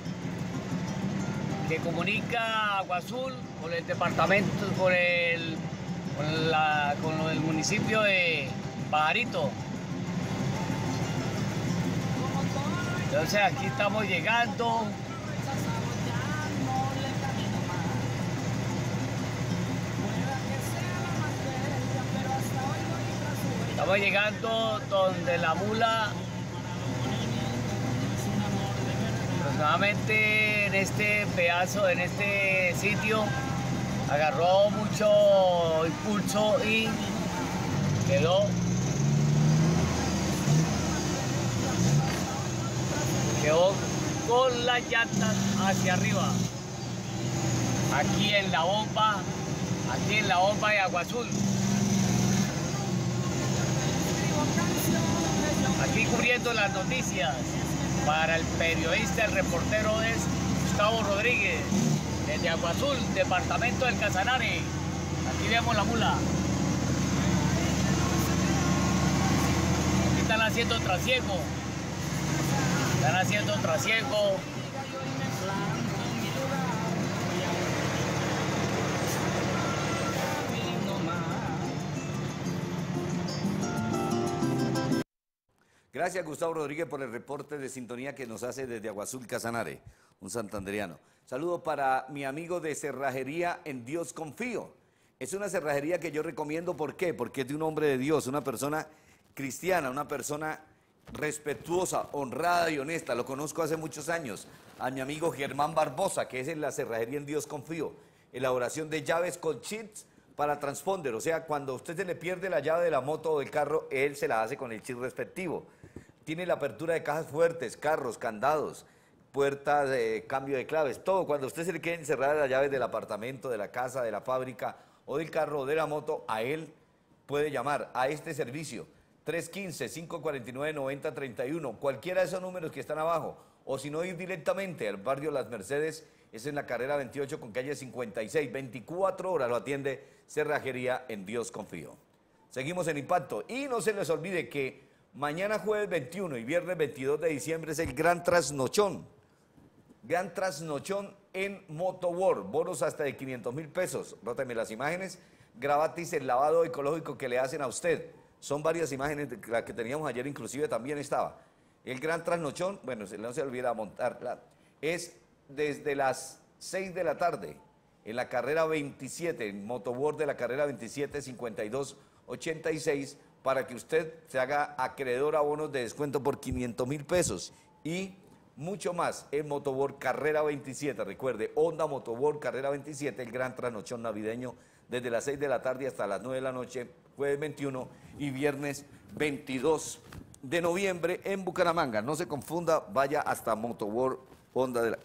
que comunica Agua Azul con el departamento, con el, con la, con el municipio de Pajarito. Entonces aquí estamos llegando. Estamos llegando donde la mula, aproximadamente en este pedazo, en este sitio, agarró mucho impulso y quedó, quedó con las llantas hacia arriba. Aquí en la bomba, aquí en la bomba de Agua Azul. Aquí cubriendo las noticias para el periodista, el reportero es Gustavo Rodríguez, desde Agua Azul, departamento del Casanare. Aquí vemos la mula. Aquí están haciendo trasiego. Están haciendo trasiego. Gracias, Gustavo Rodríguez, por el reporte de sintonía que nos hace desde Agua Azul Casanare, un santandereano. Saludo para mi amigo de Cerrajería En Dios Confío. Es una cerrajería que yo recomiendo, ¿por qué? Porque es de un hombre de Dios, una persona cristiana, una persona respetuosa, honrada y honesta. Lo conozco hace muchos años, a mi amigo Germán Barbosa, que es en la Cerrajería En Dios Confío. Elaboración de llaves con chips para transponder, o sea, cuando a usted se le pierde la llave de la moto o del carro, él se la hace con el chip respectivo. Tiene la apertura de cajas fuertes, carros, candados, puertas de cambio de claves, todo. Cuando a usted se le queden encerradas las llaves del apartamento, de la casa, de la fábrica o del carro o de la moto, a él puede llamar a este servicio, tres uno cinco, cinco cuatro nueve, nueve cero tres uno, cualquiera de esos números que están abajo, o si no, ir directamente al barrio Las Mercedes, es en la carrera veintiocho con calle cincuenta y seis, veinticuatro horas lo atiende Cerrajería En Dios Confío. Seguimos en Impacto y no se les olvide que mañana jueves veintiuno y viernes veintidós de diciembre es el Gran Trasnochón. Gran Trasnochón en Motoworld, bonos hasta de quinientos mil pesos. Róteme las imágenes, gratis el lavado ecológico que le hacen a usted. Son varias imágenes, la que teníamos ayer inclusive también estaba. El Gran Trasnochón, bueno, no se olvida montarla, es desde las seis de la tarde en la carrera veintisiete, en Motoworld de la carrera veintisiete, cincuenta y dos ochenta y seis, para que usted se haga acreedor a bonos de descuento por quinientos mil pesos y mucho más en Motoworld Carrera veintisiete. Recuerde, Honda Motoworld Carrera veintisiete, el gran trasnochón navideño desde las seis de la tarde hasta las nueve de la noche, jueves veintiuno y viernes veintidós de noviembre en Bucaramanga. No se confunda, vaya hasta Motoworld Honda de la,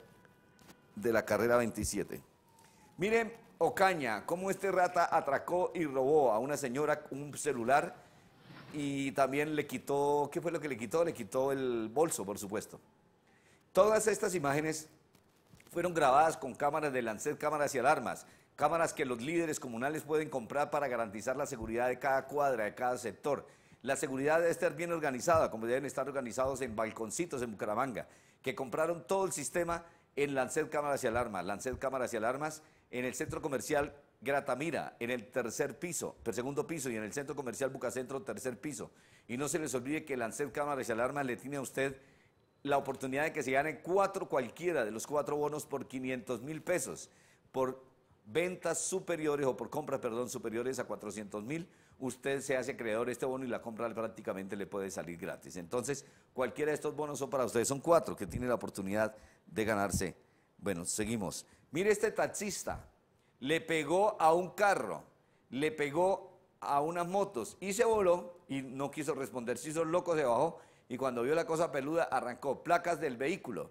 de la Carrera veintisiete. Miren, Ocaña, cómo este rata atracó y robó a una señora un celular y también le quitó, ¿qué fue lo que le quitó? Le quitó el bolso, por supuesto. Todas estas imágenes fueron grabadas con cámaras de Lancet, cámaras y alarmas, cámaras que los líderes comunales pueden comprar para garantizar la seguridad de cada cuadra, de cada sector. La seguridad debe estar bien organizada, como deben estar organizados en balconcitos en Bucaramanga, que compraron todo el sistema en Lancet Cámaras y Alarmas. Lancet Cámaras y Alarmas en el centro comercial Gratamira, en el tercer piso, el segundo piso, y en el centro comercial Bucacentro, tercer piso. Y no se les olvide que Lancet Cámaras y Alarmas le tiene a usted la oportunidad de que se gane cuatro, cualquiera de los cuatro bonos por quinientos mil pesos, por ventas superiores, o por compras, perdón, superiores a cuatrocientos mil, usted se hace acreedor de este bono y la compra prácticamente le puede salir gratis. Entonces, cualquiera de estos bonos son para ustedes, son cuatro que tienen la oportunidad de ganarse. Bueno, seguimos. Mire, este taxista le pegó a un carro, le pegó a unas motos y se voló y no quiso responder, se hizo loco, se bajó y cuando vio la cosa peluda arrancó. Placas del vehículo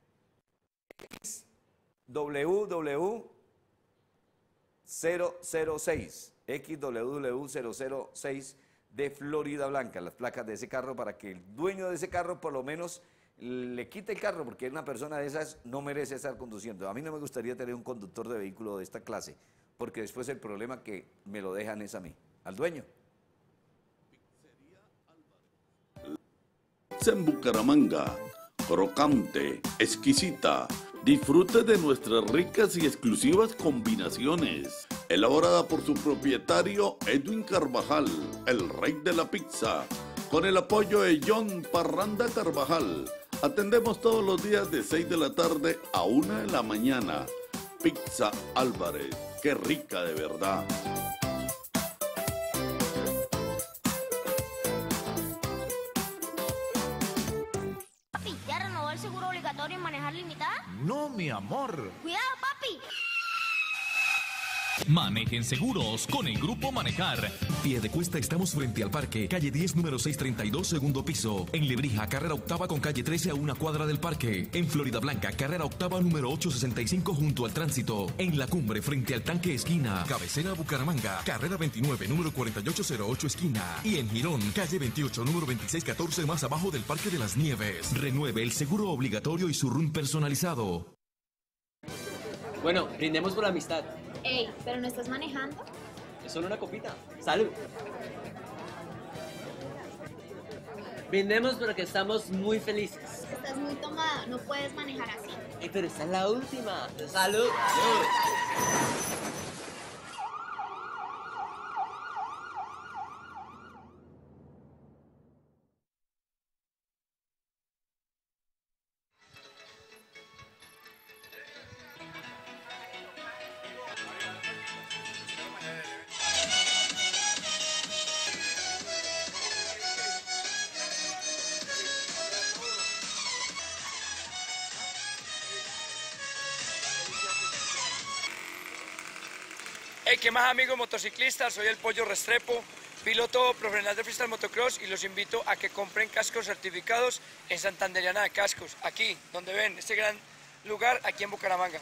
W W cero cero seis, X W W cero cero seis de Florida Blanca, las placas de ese carro, para que el dueño de ese carro por lo menos le quite el carro, porque una persona de esas no merece estar conduciendo. A mí no me gustaría tener un conductor de vehículo de esta clase, porque después el problema que me lo dejan es a mí, al dueño. En Bucaramanga, crocante, exquisita. Disfrute de nuestras ricas y exclusivas combinaciones. Elaborada por su propietario Edwin Carvajal, el rey de la pizza. Con el apoyo de John Parranda Carvajal. Atendemos todos los días de seis de la tarde a una de la mañana. Pizza Álvarez, qué rica de verdad. Papi, ¿ya renovó el seguro obligatorio en manejar limitada? No, mi amor. ¡Cuidado, papi! Manejen seguros con el Grupo Manejar. Piedecuesta, estamos frente al parque, calle diez, número seiscientos treinta y dos, segundo piso. En Lebrija, carrera octava con calle trece a una cuadra del parque. En Florida Blanca, carrera octava número ochocientos sesenta y cinco junto al tránsito. En La Cumbre, frente al tanque esquina. Cabecera Bucaramanga, carrera veintinueve, número cuarenta y ocho cero ocho esquina. Y en Girón, calle veintiocho, número veintiséis catorce más abajo del Parque de las Nieves. Renueve el seguro obligatorio y su R U N personalizado. Bueno, brindemos por la amistad. Ey, ¿pero no estás manejando? Es solo una copita. ¡Salud! Brindemos porque estamos muy felices. Estás muy tomada, no puedes manejar así. Ey, pero esta es la última. ¡Salud! ¡Salud! Hey, ¿qué más, amigos motociclistas? Soy el Pollo Restrepo, piloto profesional de freestyle motocross, y los invito a que compren cascos certificados en Santanderiana de Cascos, aquí donde ven este gran lugar, aquí en Bucaramanga.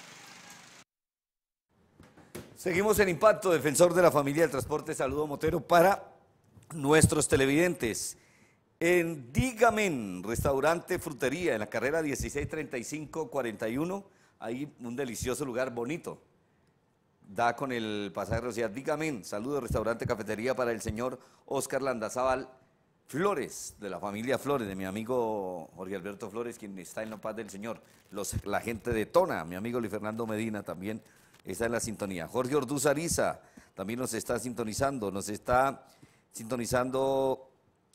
Seguimos en Impacto, defensor de la familia del transporte. Saludo motero para nuestros televidentes. En Dígamen, restaurante frutería, en la carrera dieciséis treinta y cinco cuarenta y uno, hay un delicioso lugar bonito. Da con el pasaje de Rocía. Dígame, saludo, restaurante, cafetería para el señor Oscar Landazábal Flores, de la familia Flores, de mi amigo Jorge Alberto Flores, quien está en la paz del Señor. Los, la gente de Tona, mi amigo Luis Fernando Medina también está en la sintonía. Jorge Orduz Ariza también nos está sintonizando, nos está sintonizando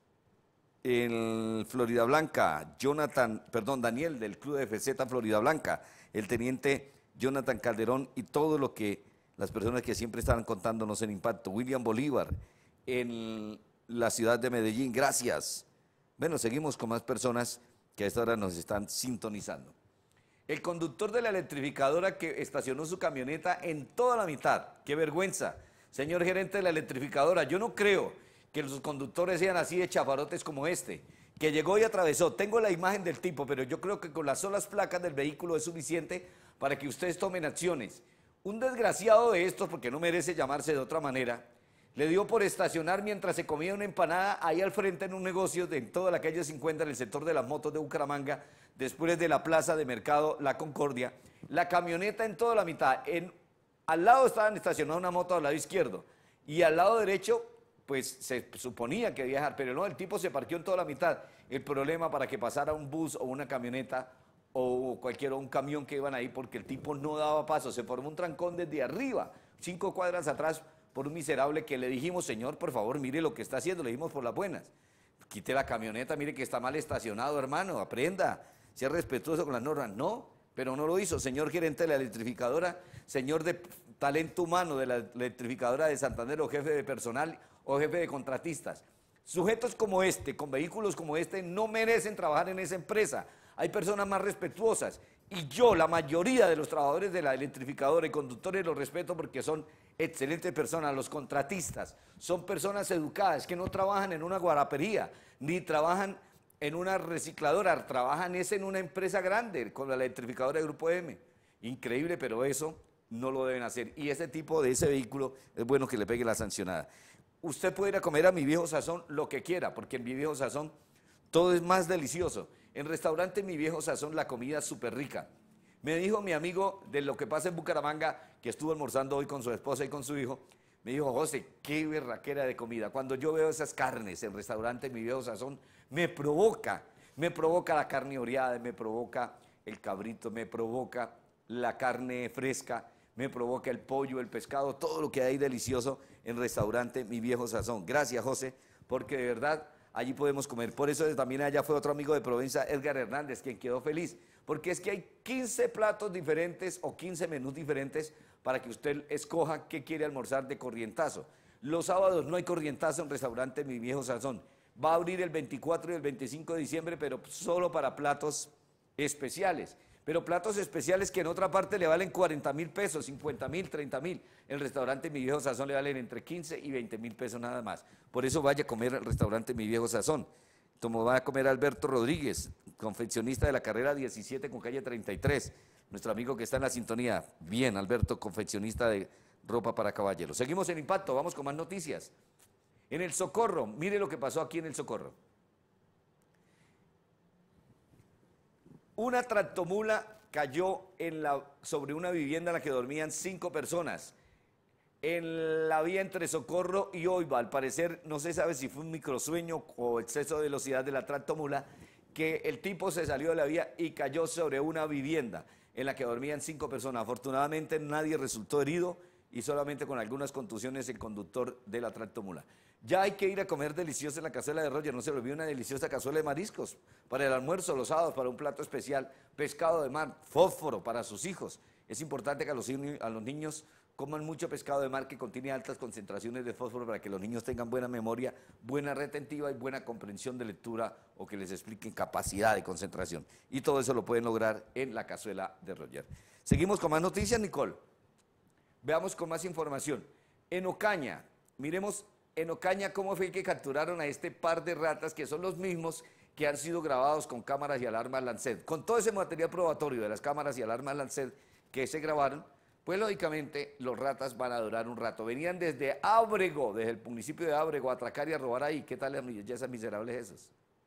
en Florida Blanca. Jonathan, perdón, Daniel del Club de F Z Florida Blanca, el teniente Jonathan Calderón y todo lo que las personas que siempre están contándonos en Impacto. William Bolívar, en la ciudad de Medellín, gracias. Bueno, seguimos con más personas que a esta hora nos están sintonizando. El conductor de la electrificadora que estacionó su camioneta en toda la mitad, qué vergüenza. Señor gerente de la electrificadora, yo no creo que los conductores sean así de chafarotes como este, que llegó y atravesó. Tengo la imagen del tipo, pero yo creo que con las solas placas del vehículo es suficiente para que ustedes tomen acciones. Un desgraciado de estos, porque no merece llamarse de otra manera, Le dio por estacionar mientras se comía una empanada ahí al frente en un negocio de en toda la calle cincuenta, en el sector de las motos de Bucaramanga, después de la plaza de mercado La Concordia. La camioneta en toda la mitad. En, al lado estaban estacionadas una moto al lado izquierdo y al lado derecho pues se suponía que viajar, pero no, el tipo se parqueó en toda la mitad. El problema para que pasara un bus o una camioneta o cualquier un camión que iban ahí, porque el tipo no daba paso, se formó un trancón desde arriba, cinco cuadras atrás, por un miserable que le dijimos, señor, por favor, mire lo que está haciendo, le dijimos por las buenas. Quite la camioneta, mire que está mal estacionado, hermano, aprenda, sea respetuoso con las normas. No, pero no lo hizo. Señor gerente de la electrificadora, señor de talento humano de la electrificadora de Santander, o jefe de personal, o jefe de contratistas. Sujetos como este, con vehículos como este, no merecen trabajar en esa empresa. Hay personas más respetuosas. Y yo, la mayoría de los trabajadores de la electrificadora y conductores los respeto porque son excelentes personas. Los contratistas son personas educadas que no trabajan en una guarapería, ni trabajan en una recicladora, trabajan es en una empresa grande, con la electrificadora de Grupo M. Increíble, pero eso no lo deben hacer. Y ese tipo de ese vehículo es bueno que le pegue la sancionada. Usted puede ir a comer a Mi Viejo Sazón lo que quiera, porque en Mi Viejo Sazón todo es más delicioso. En restaurante Mi Viejo Sazón la comida es súper rica. Me dijo mi amigo de lo que pasa en Bucaramanga, que estuvo almorzando hoy con su esposa y con su hijo, me dijo, José, qué berraquera de comida. Cuando yo veo esas carnes en restaurante Mi Viejo Sazón, me provoca, me provoca la carne oreada, me provoca el cabrito, me provoca la carne fresca, me provoca el pollo, el pescado, todo lo que hay delicioso en restaurante Mi Viejo Sazón. Gracias, José, porque de verdad allí podemos comer. Por eso también allá fue otro amigo de Provenza, Edgar Hernández, quien quedó feliz, porque es que hay quince platos diferentes o quince menús diferentes para que usted escoja qué quiere almorzar de corrientazo. Los sábados no hay corrientazo en restaurante Mi Viejo Sazón. Va a abrir el veinticuatro y el veinticinco de diciembre, pero solo para platos especiales. Pero platos especiales que en otra parte le valen cuarenta mil pesos, cincuenta mil, treinta mil. El restaurante Mi Viejo Sazón le valen entre quince y veinte mil pesos nada más. Por eso vaya a comer al restaurante Mi Viejo Sazón. Como va a comer Alberto Rodríguez, confeccionista de la carrera diecisiete con calle treinta y tres. Nuestro amigo que está en la sintonía. Bien, Alberto, confeccionista de ropa para caballeros. Seguimos en Impacto, vamos con más noticias. En el Socorro, mire lo que pasó aquí en el Socorro. Una tractomula cayó en la, sobre una vivienda en la que dormían cinco personas en la vía entre Socorro y Oiva. Al parecer, no se sabe si fue un microsueño o exceso de velocidad de la tractomula, que el tipo se salió de la vía y cayó sobre una vivienda en la que dormían cinco personas. Afortunadamente nadie resultó herido y solamente con algunas contusiones el conductor de la tractomula. Ya hay que ir a comer delicioso en la cazuela de Roger, no se le olvide una deliciosa cazuela de mariscos para el almuerzo, los sábados, para un plato especial, pescado de mar, fósforo para sus hijos. Es importante que a los, a los niños coman mucho pescado de mar que contiene altas concentraciones de fósforo para que los niños tengan buena memoria, buena retentiva y buena comprensión de lectura o que les expliquen capacidad de concentración. Y todo eso lo pueden lograr en la cazuela de Roger. Seguimos con más noticias, Nicole. Veamos con más información. En Ocaña, miremos en Ocaña cómo fue que capturaron a este par de ratas que son los mismos que han sido grabados con cámaras y alarmas Lancet. Con todo ese material probatorio de las cámaras y alarmas Lancet que se grabaron, pues lógicamente los ratas van a durar un rato. Venían desde Ábrego, desde el municipio de Ábrego, a atracar y a robar ahí. ¿Qué tal esas miserables esas?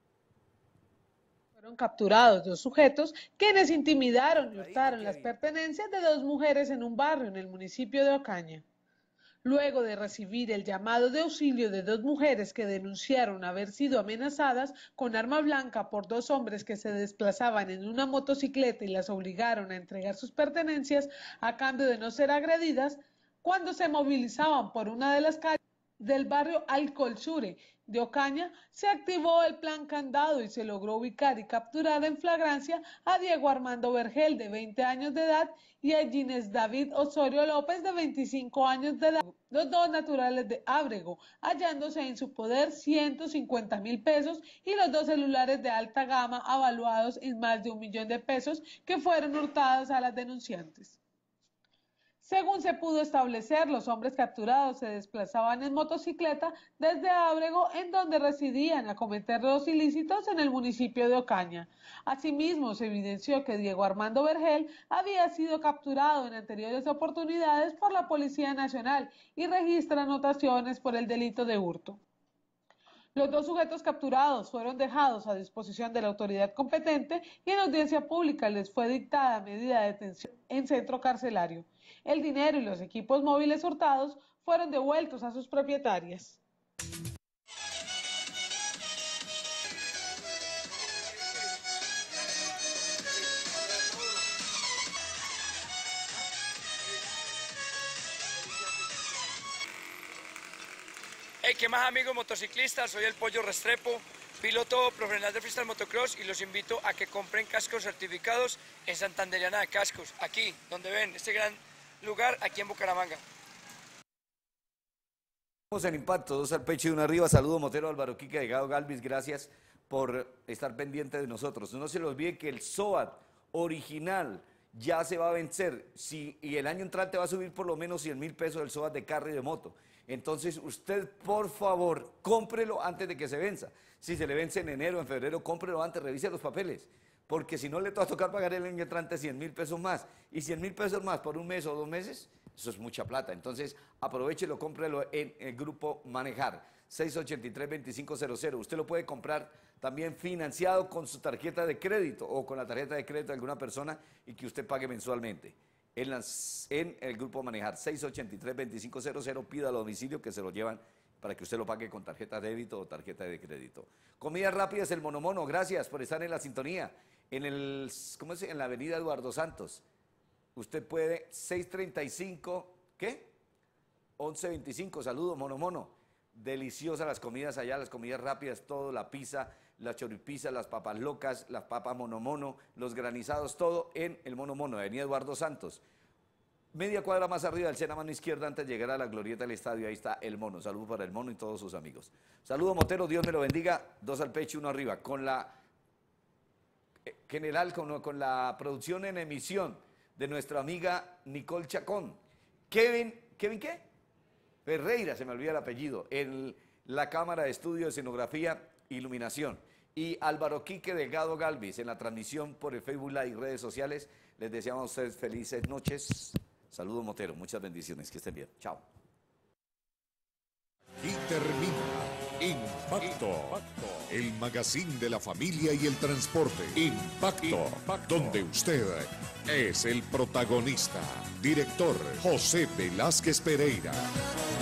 Fueron capturados dos sujetos quienes intimidaron y hurtaron las pertenencias de dos mujeres en un barrio en el municipio de Ocaña. Luego de recibir el llamado de auxilio de dos mujeres que denunciaron haber sido amenazadas con arma blanca por dos hombres que se desplazaban en una motocicleta y las obligaron a entregar sus pertenencias a cambio de no ser agredidas, cuando se movilizaban por una de las calles del barrio Alcolsure de Ocaña, se activó el plan candado y se logró ubicar y capturar en flagrancia a Diego Armando Vergel, de veinte años de edad, y a Ginés David Osorio López, de veinticinco años de edad, los dos naturales de Ábrego, hallándose en su poder ciento cincuenta mil pesos y los dos celulares de alta gama avaluados en más de un millón de pesos que fueron hurtados a las denunciantes. Según se pudo establecer, los hombres capturados se desplazaban en motocicleta desde Ábrego, en donde residían, a cometer los ilícitos en el municipio de Ocaña. Asimismo, se evidenció que Diego Armando Vergel había sido capturado en anteriores oportunidades por la Policía Nacional y registra anotaciones por el delito de hurto. Los dos sujetos capturados fueron dejados a disposición de la autoridad competente y en audiencia pública les fue dictada medida de detención en centro carcelario. El dinero y los equipos móviles hurtados fueron devueltos a sus propietarias. Hey, ¿qué más, amigos motociclistas? Soy el Pollo Restrepo, piloto profesional de freestyle motocross, y los invito a que compren cascos certificados en Santanderiana de Cascos, aquí donde ven este gran lugar, aquí en Bucaramanga. Estamos en Impacto, dos al pecho y uno arriba. Saludo Motero, Álvaro Quique, Delgado Galvis, gracias por estar pendiente de nosotros. No se les olvide que el SOAT original ya se va a vencer, si, y el año entrante va a subir por lo menos cien mil pesos el SOAT de carro y de moto. Entonces usted, por favor, cómprelo antes de que se venza. Si se le vence en enero, en febrero, cómprelo antes, revise los papeles, porque si no le va a tocar pagar el año entrante cien mil pesos más, y cien mil pesos más por un mes o dos meses, eso es mucha plata. Entonces aprovechelo, cómprelo en el Grupo Manejar, seis ocho tres, dos cinco cero cero. Usted lo puede comprar también financiado con su tarjeta de crédito o con la tarjeta de crédito de alguna persona y que usted pague mensualmente. En, las, en el Grupo Manejar, seis ocho tres, dos cinco cero cero, pida a domicilio que se lo llevan para que usted lo pague con tarjeta de débito o tarjeta de crédito. Comidas rápidas, el Mono Mono, gracias por estar en la sintonía. En, el, ¿cómo es? En la avenida Eduardo Santos, usted puede, seis treinta y cinco, ¿qué? once veinticinco, saludos Mono Mono. Deliciosas las comidas allá, las comidas rápidas, todo, la pizza, la choripizza, las papas locas, las papas Mono Mono, los granizados, todo en el Mono Mono, avenida Eduardo Santos. Media cuadra más arriba del Sena, mano izquierda, antes de llegar a la glorieta del estadio, ahí está el Mono. Saludos para el Mono y todos sus amigos. Saludos Motero, Dios me lo bendiga, dos al pecho y uno arriba. Con la general, con, con la producción en emisión de nuestra amiga Nicole Chacón. Kevin, ¿Kevin qué? Ferreira, se me olvida el apellido, en la cámara de estudio de escenografía, iluminación. Y Álvaro Quique Delgado Galvis en la transmisión por el Facebook Live y redes sociales. Les deseamos a ustedes felices noches. Saludos Motero, muchas bendiciones, que estén bien. Chao. Y termina Impacto, el magazine de la familia y el transporte. Impacto, Impacto, donde usted es el protagonista. Director José Velázquez Pereira.